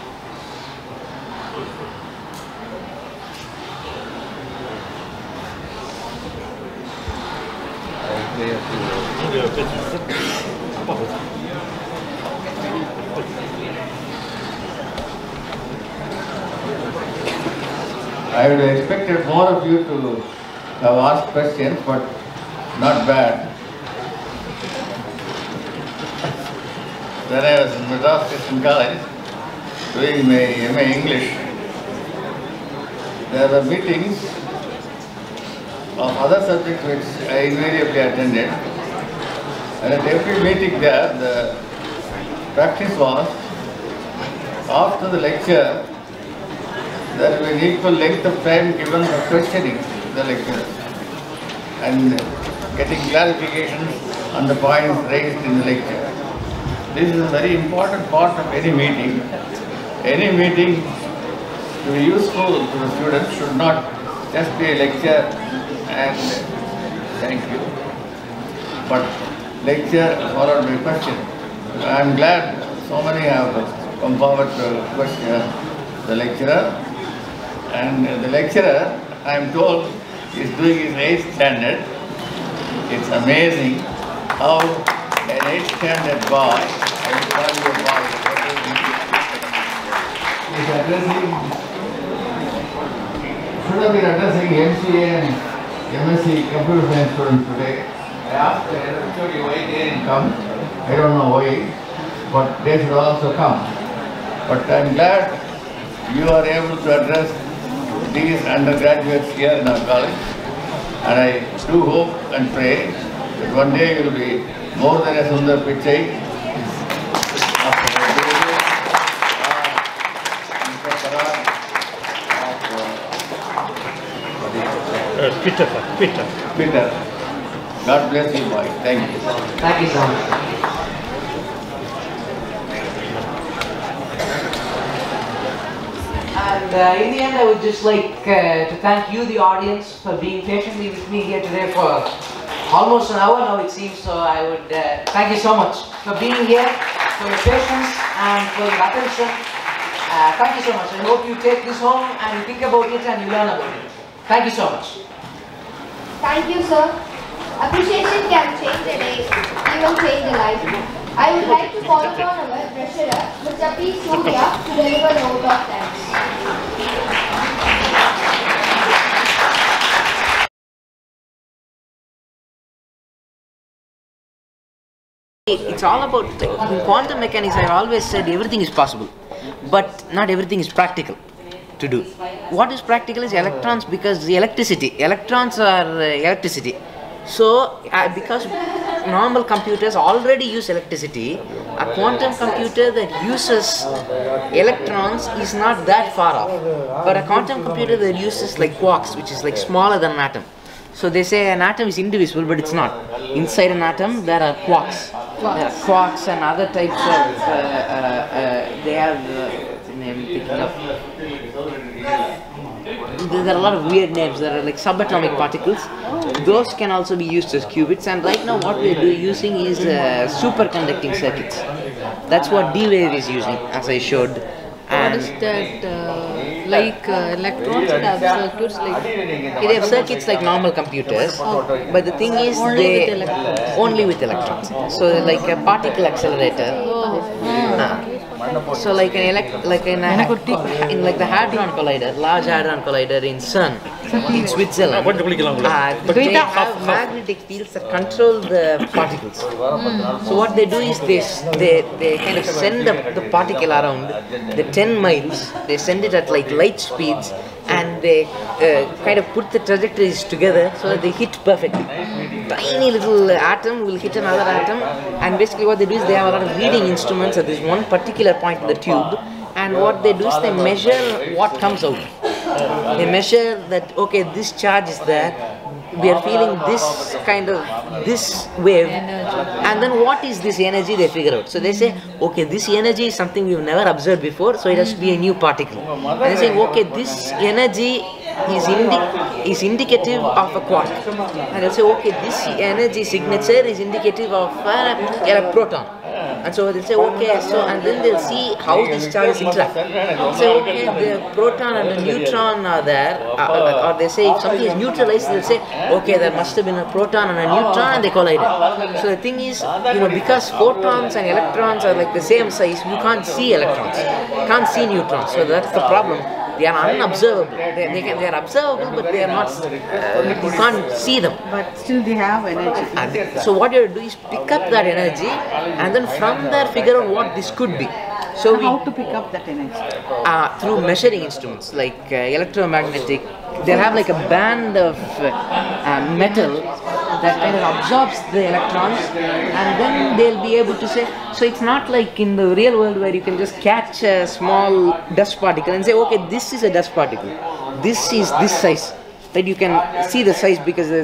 I would have expected more of you to have asked questions, but not bad. When I was in Madras Christian College doing my MA English, there were meetings of other subjects which I invariably attended, and at every meeting there, the practice was, after the lecture, there will be an equal length of time given for questioning the lecturers and getting clarifications on the points raised in the lecture. this is a very important part of any meeting. Any meeting to be useful to the students should not just be a lecture and thank you, but lecture followed by question. I am glad so many have come forward to question the lecturer, and the lecturer, I am told, is doing his 8th standard. It's amazing how an 8th standard boy, I will call you a boy, is addressing, should have been addressing MCA and MSc computer science students today. I asked the everybody why they didn't come. I don't know why, but they should also come. But I am glad you are able to address these undergraduates here in our college. And I do hope and pray that one day you will be more than a Sundar Pichai. Peter. God bless you, boy. Thank you. Thank you so much. And in the end, I would just like to thank you, the audience, for being patiently with me here today for almost an hour now, it seems. So I would thank you so much for being here, for your patience and for your attention. Thank you so much. I hope you take this home and you think about it and you learn about it. Thank you so much. Thank you, sir. Appreciation can change a day, even change a life. I would like to call upon our treasurer, Mr. P. Surya, to deliver the vote of thanks. It's all about, in quantum mechanics, I've always said everything is possible, but not everything is practical to do. What is practical is electrons, because the electrons are electricity. So, because normal computers already use electricity, a quantum computer that uses electrons is not that far off. But a quantum computer that uses like quarks, which is like smaller than an atom. So they say an atom is indivisible, but it's not. Inside an atom there are quarks. There are quarks and other types of, they have, there are a lot of weird names. There are like subatomic particles. Those can also be used as qubits, and right now what we are using is superconducting circuits. That's what D-Wave is using, as I showed. And what is that, like electrons have circuits like? They have circuits like normal computers, but the thing is only with electrons. So like a particle accelerator. So like in the Hadron Collider, Large Hadron Collider in CERN, in Switzerland, they have magnetic fields that control the particles. So what they do is they kind of send the particle around the 10 miles, they send it at like light speeds, and they kind of put the trajectories together so that they hit perfectly. Tiny little atom will hit another atom, and basically what they do is they have a lot of reading instruments at this one particular point in the tube, and what they do is they measure what comes out. They measure that, okay, this charge is there, we are feeling this kind of, this wave, and then what is this energy, they figure out. So they say, okay, this energy is something we've never observed before, so it has to be a new particle. And they say, okay, this energy is indicative of a quark. And they'll say, okay, this energy signature is indicative of a proton. And so they'll say, okay, so, and then they'll see how these charges interact. They'll say, okay, the proton and the neutron are there, or they say if something is neutralized, they'll say, okay, there must have been a proton and a neutron, and they collided. So the thing is, because photons and electrons are like the same size, you can't see electrons, you can't see neutrons. So that's the problem. They are unobservable. They are observable, but they are not. You can't see them. But still, they have energy. And so what you have to do is pick up that energy, and then from there figure out what this could be. So how to pick up that energy? Through measuring instruments like electromagnetic. They'll have like a band of metal that kind of absorbs the electrons, and then they'll be able to say, so it's not like in the real world where you can just catch a small dust particle and say, okay, this is a dust particle, this is this size, that you can see the size because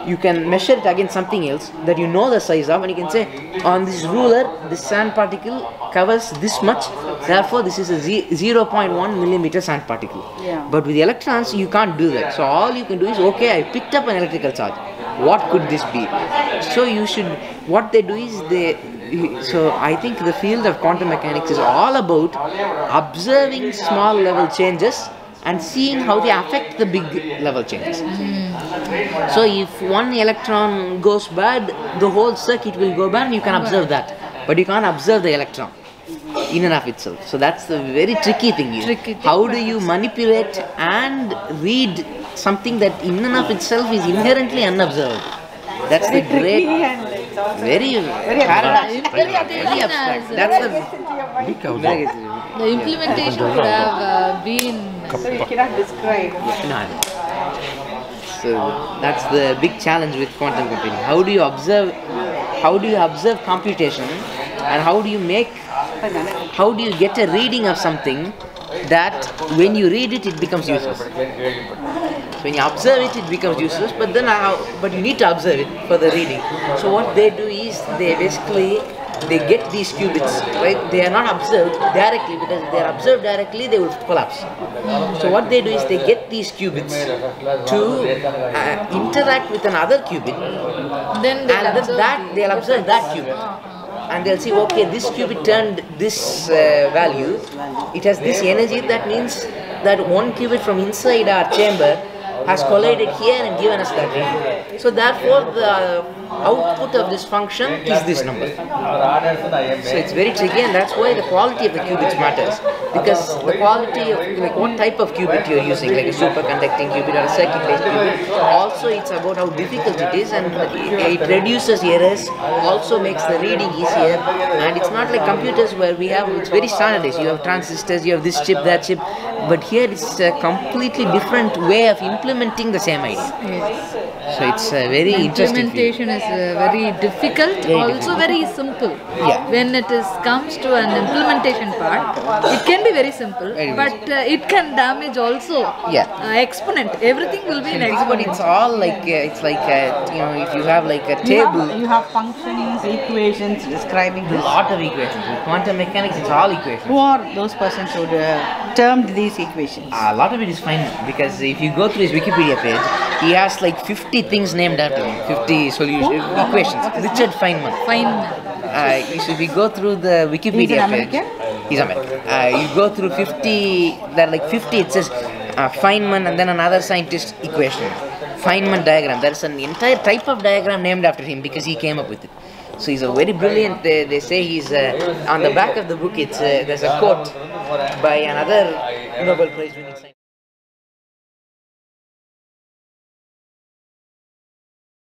you can measure it against something else that you know the size of, and you can say on this ruler this sand particle covers this much, therefore this is a 0.1 millimeter sand particle. But with the electrons you can't do that. So all you can do is, okay, I picked up an electrical charge, what could this be? So you should, what they do is so I think the field of quantum mechanics is all about observing small level changes and seeing how they affect the big level changes. So if one electron goes bad, the whole circuit will go bad, and you can observe that. But you can't observe the electron in and of itself. So that's the very tricky thing here. How do you manipulate and read something that in and of itself is inherently unobservable? That's the great, very abstract. That's the big The implementation could have been... So you cannot describe. So that's the big challenge with quantum computing. How do you observe computation, and how do you get a reading of something that when you read it, it becomes useless. So when you observe it, it becomes useless, but then but you need to observe it for the reading. So what they do is they get these qubits, right? They are not observed directly, because if they are observed directly, they will collapse. So what they do is they get these qubits to interact with another qubit, and they'll observe that qubit. And they'll see, okay, this qubit turned this value, it has this energy, that means that one qubit from inside our chamber has collided here and given us that reading. So therefore the output of this function is this number. So it's very tricky, and that's why the quality of the qubits matters, because the quality of, like, what type of qubit you're using, like a superconducting qubit or a circuit-based qubit. Also it's about how difficult it is, and it reduces errors, also makes the reading easier. And it's not like computers where it's very standardized. You have transistors, you have this chip, that chip, but here it's a completely different way of implementing the same idea. So it's a very interesting implementation is very difficult, also very simple. When it comes to an implementation part, it can be very simple, but it can damage also. Exponent, everything will be in exponent. It's all like it's like if you have like a table, you have functions, equations describing a lot of equations. With quantum mechanics, it's all equations. Who are those persons who termed these equations? A lot of it is Feynman, because if you go through his Wikipedia page, he has like 50 things named after him, 50 equations. Richard Feynman. So if you go through the Wikipedia page, he's American. You go through 50, there are like 50, it says Feynman and then another scientist equation. Feynman diagram, there's an entire type of diagram named after him because he came up with it. So he's a very brilliant, they say he's, on the back of the book, there's a quote by another Nobel Prize winning scientist.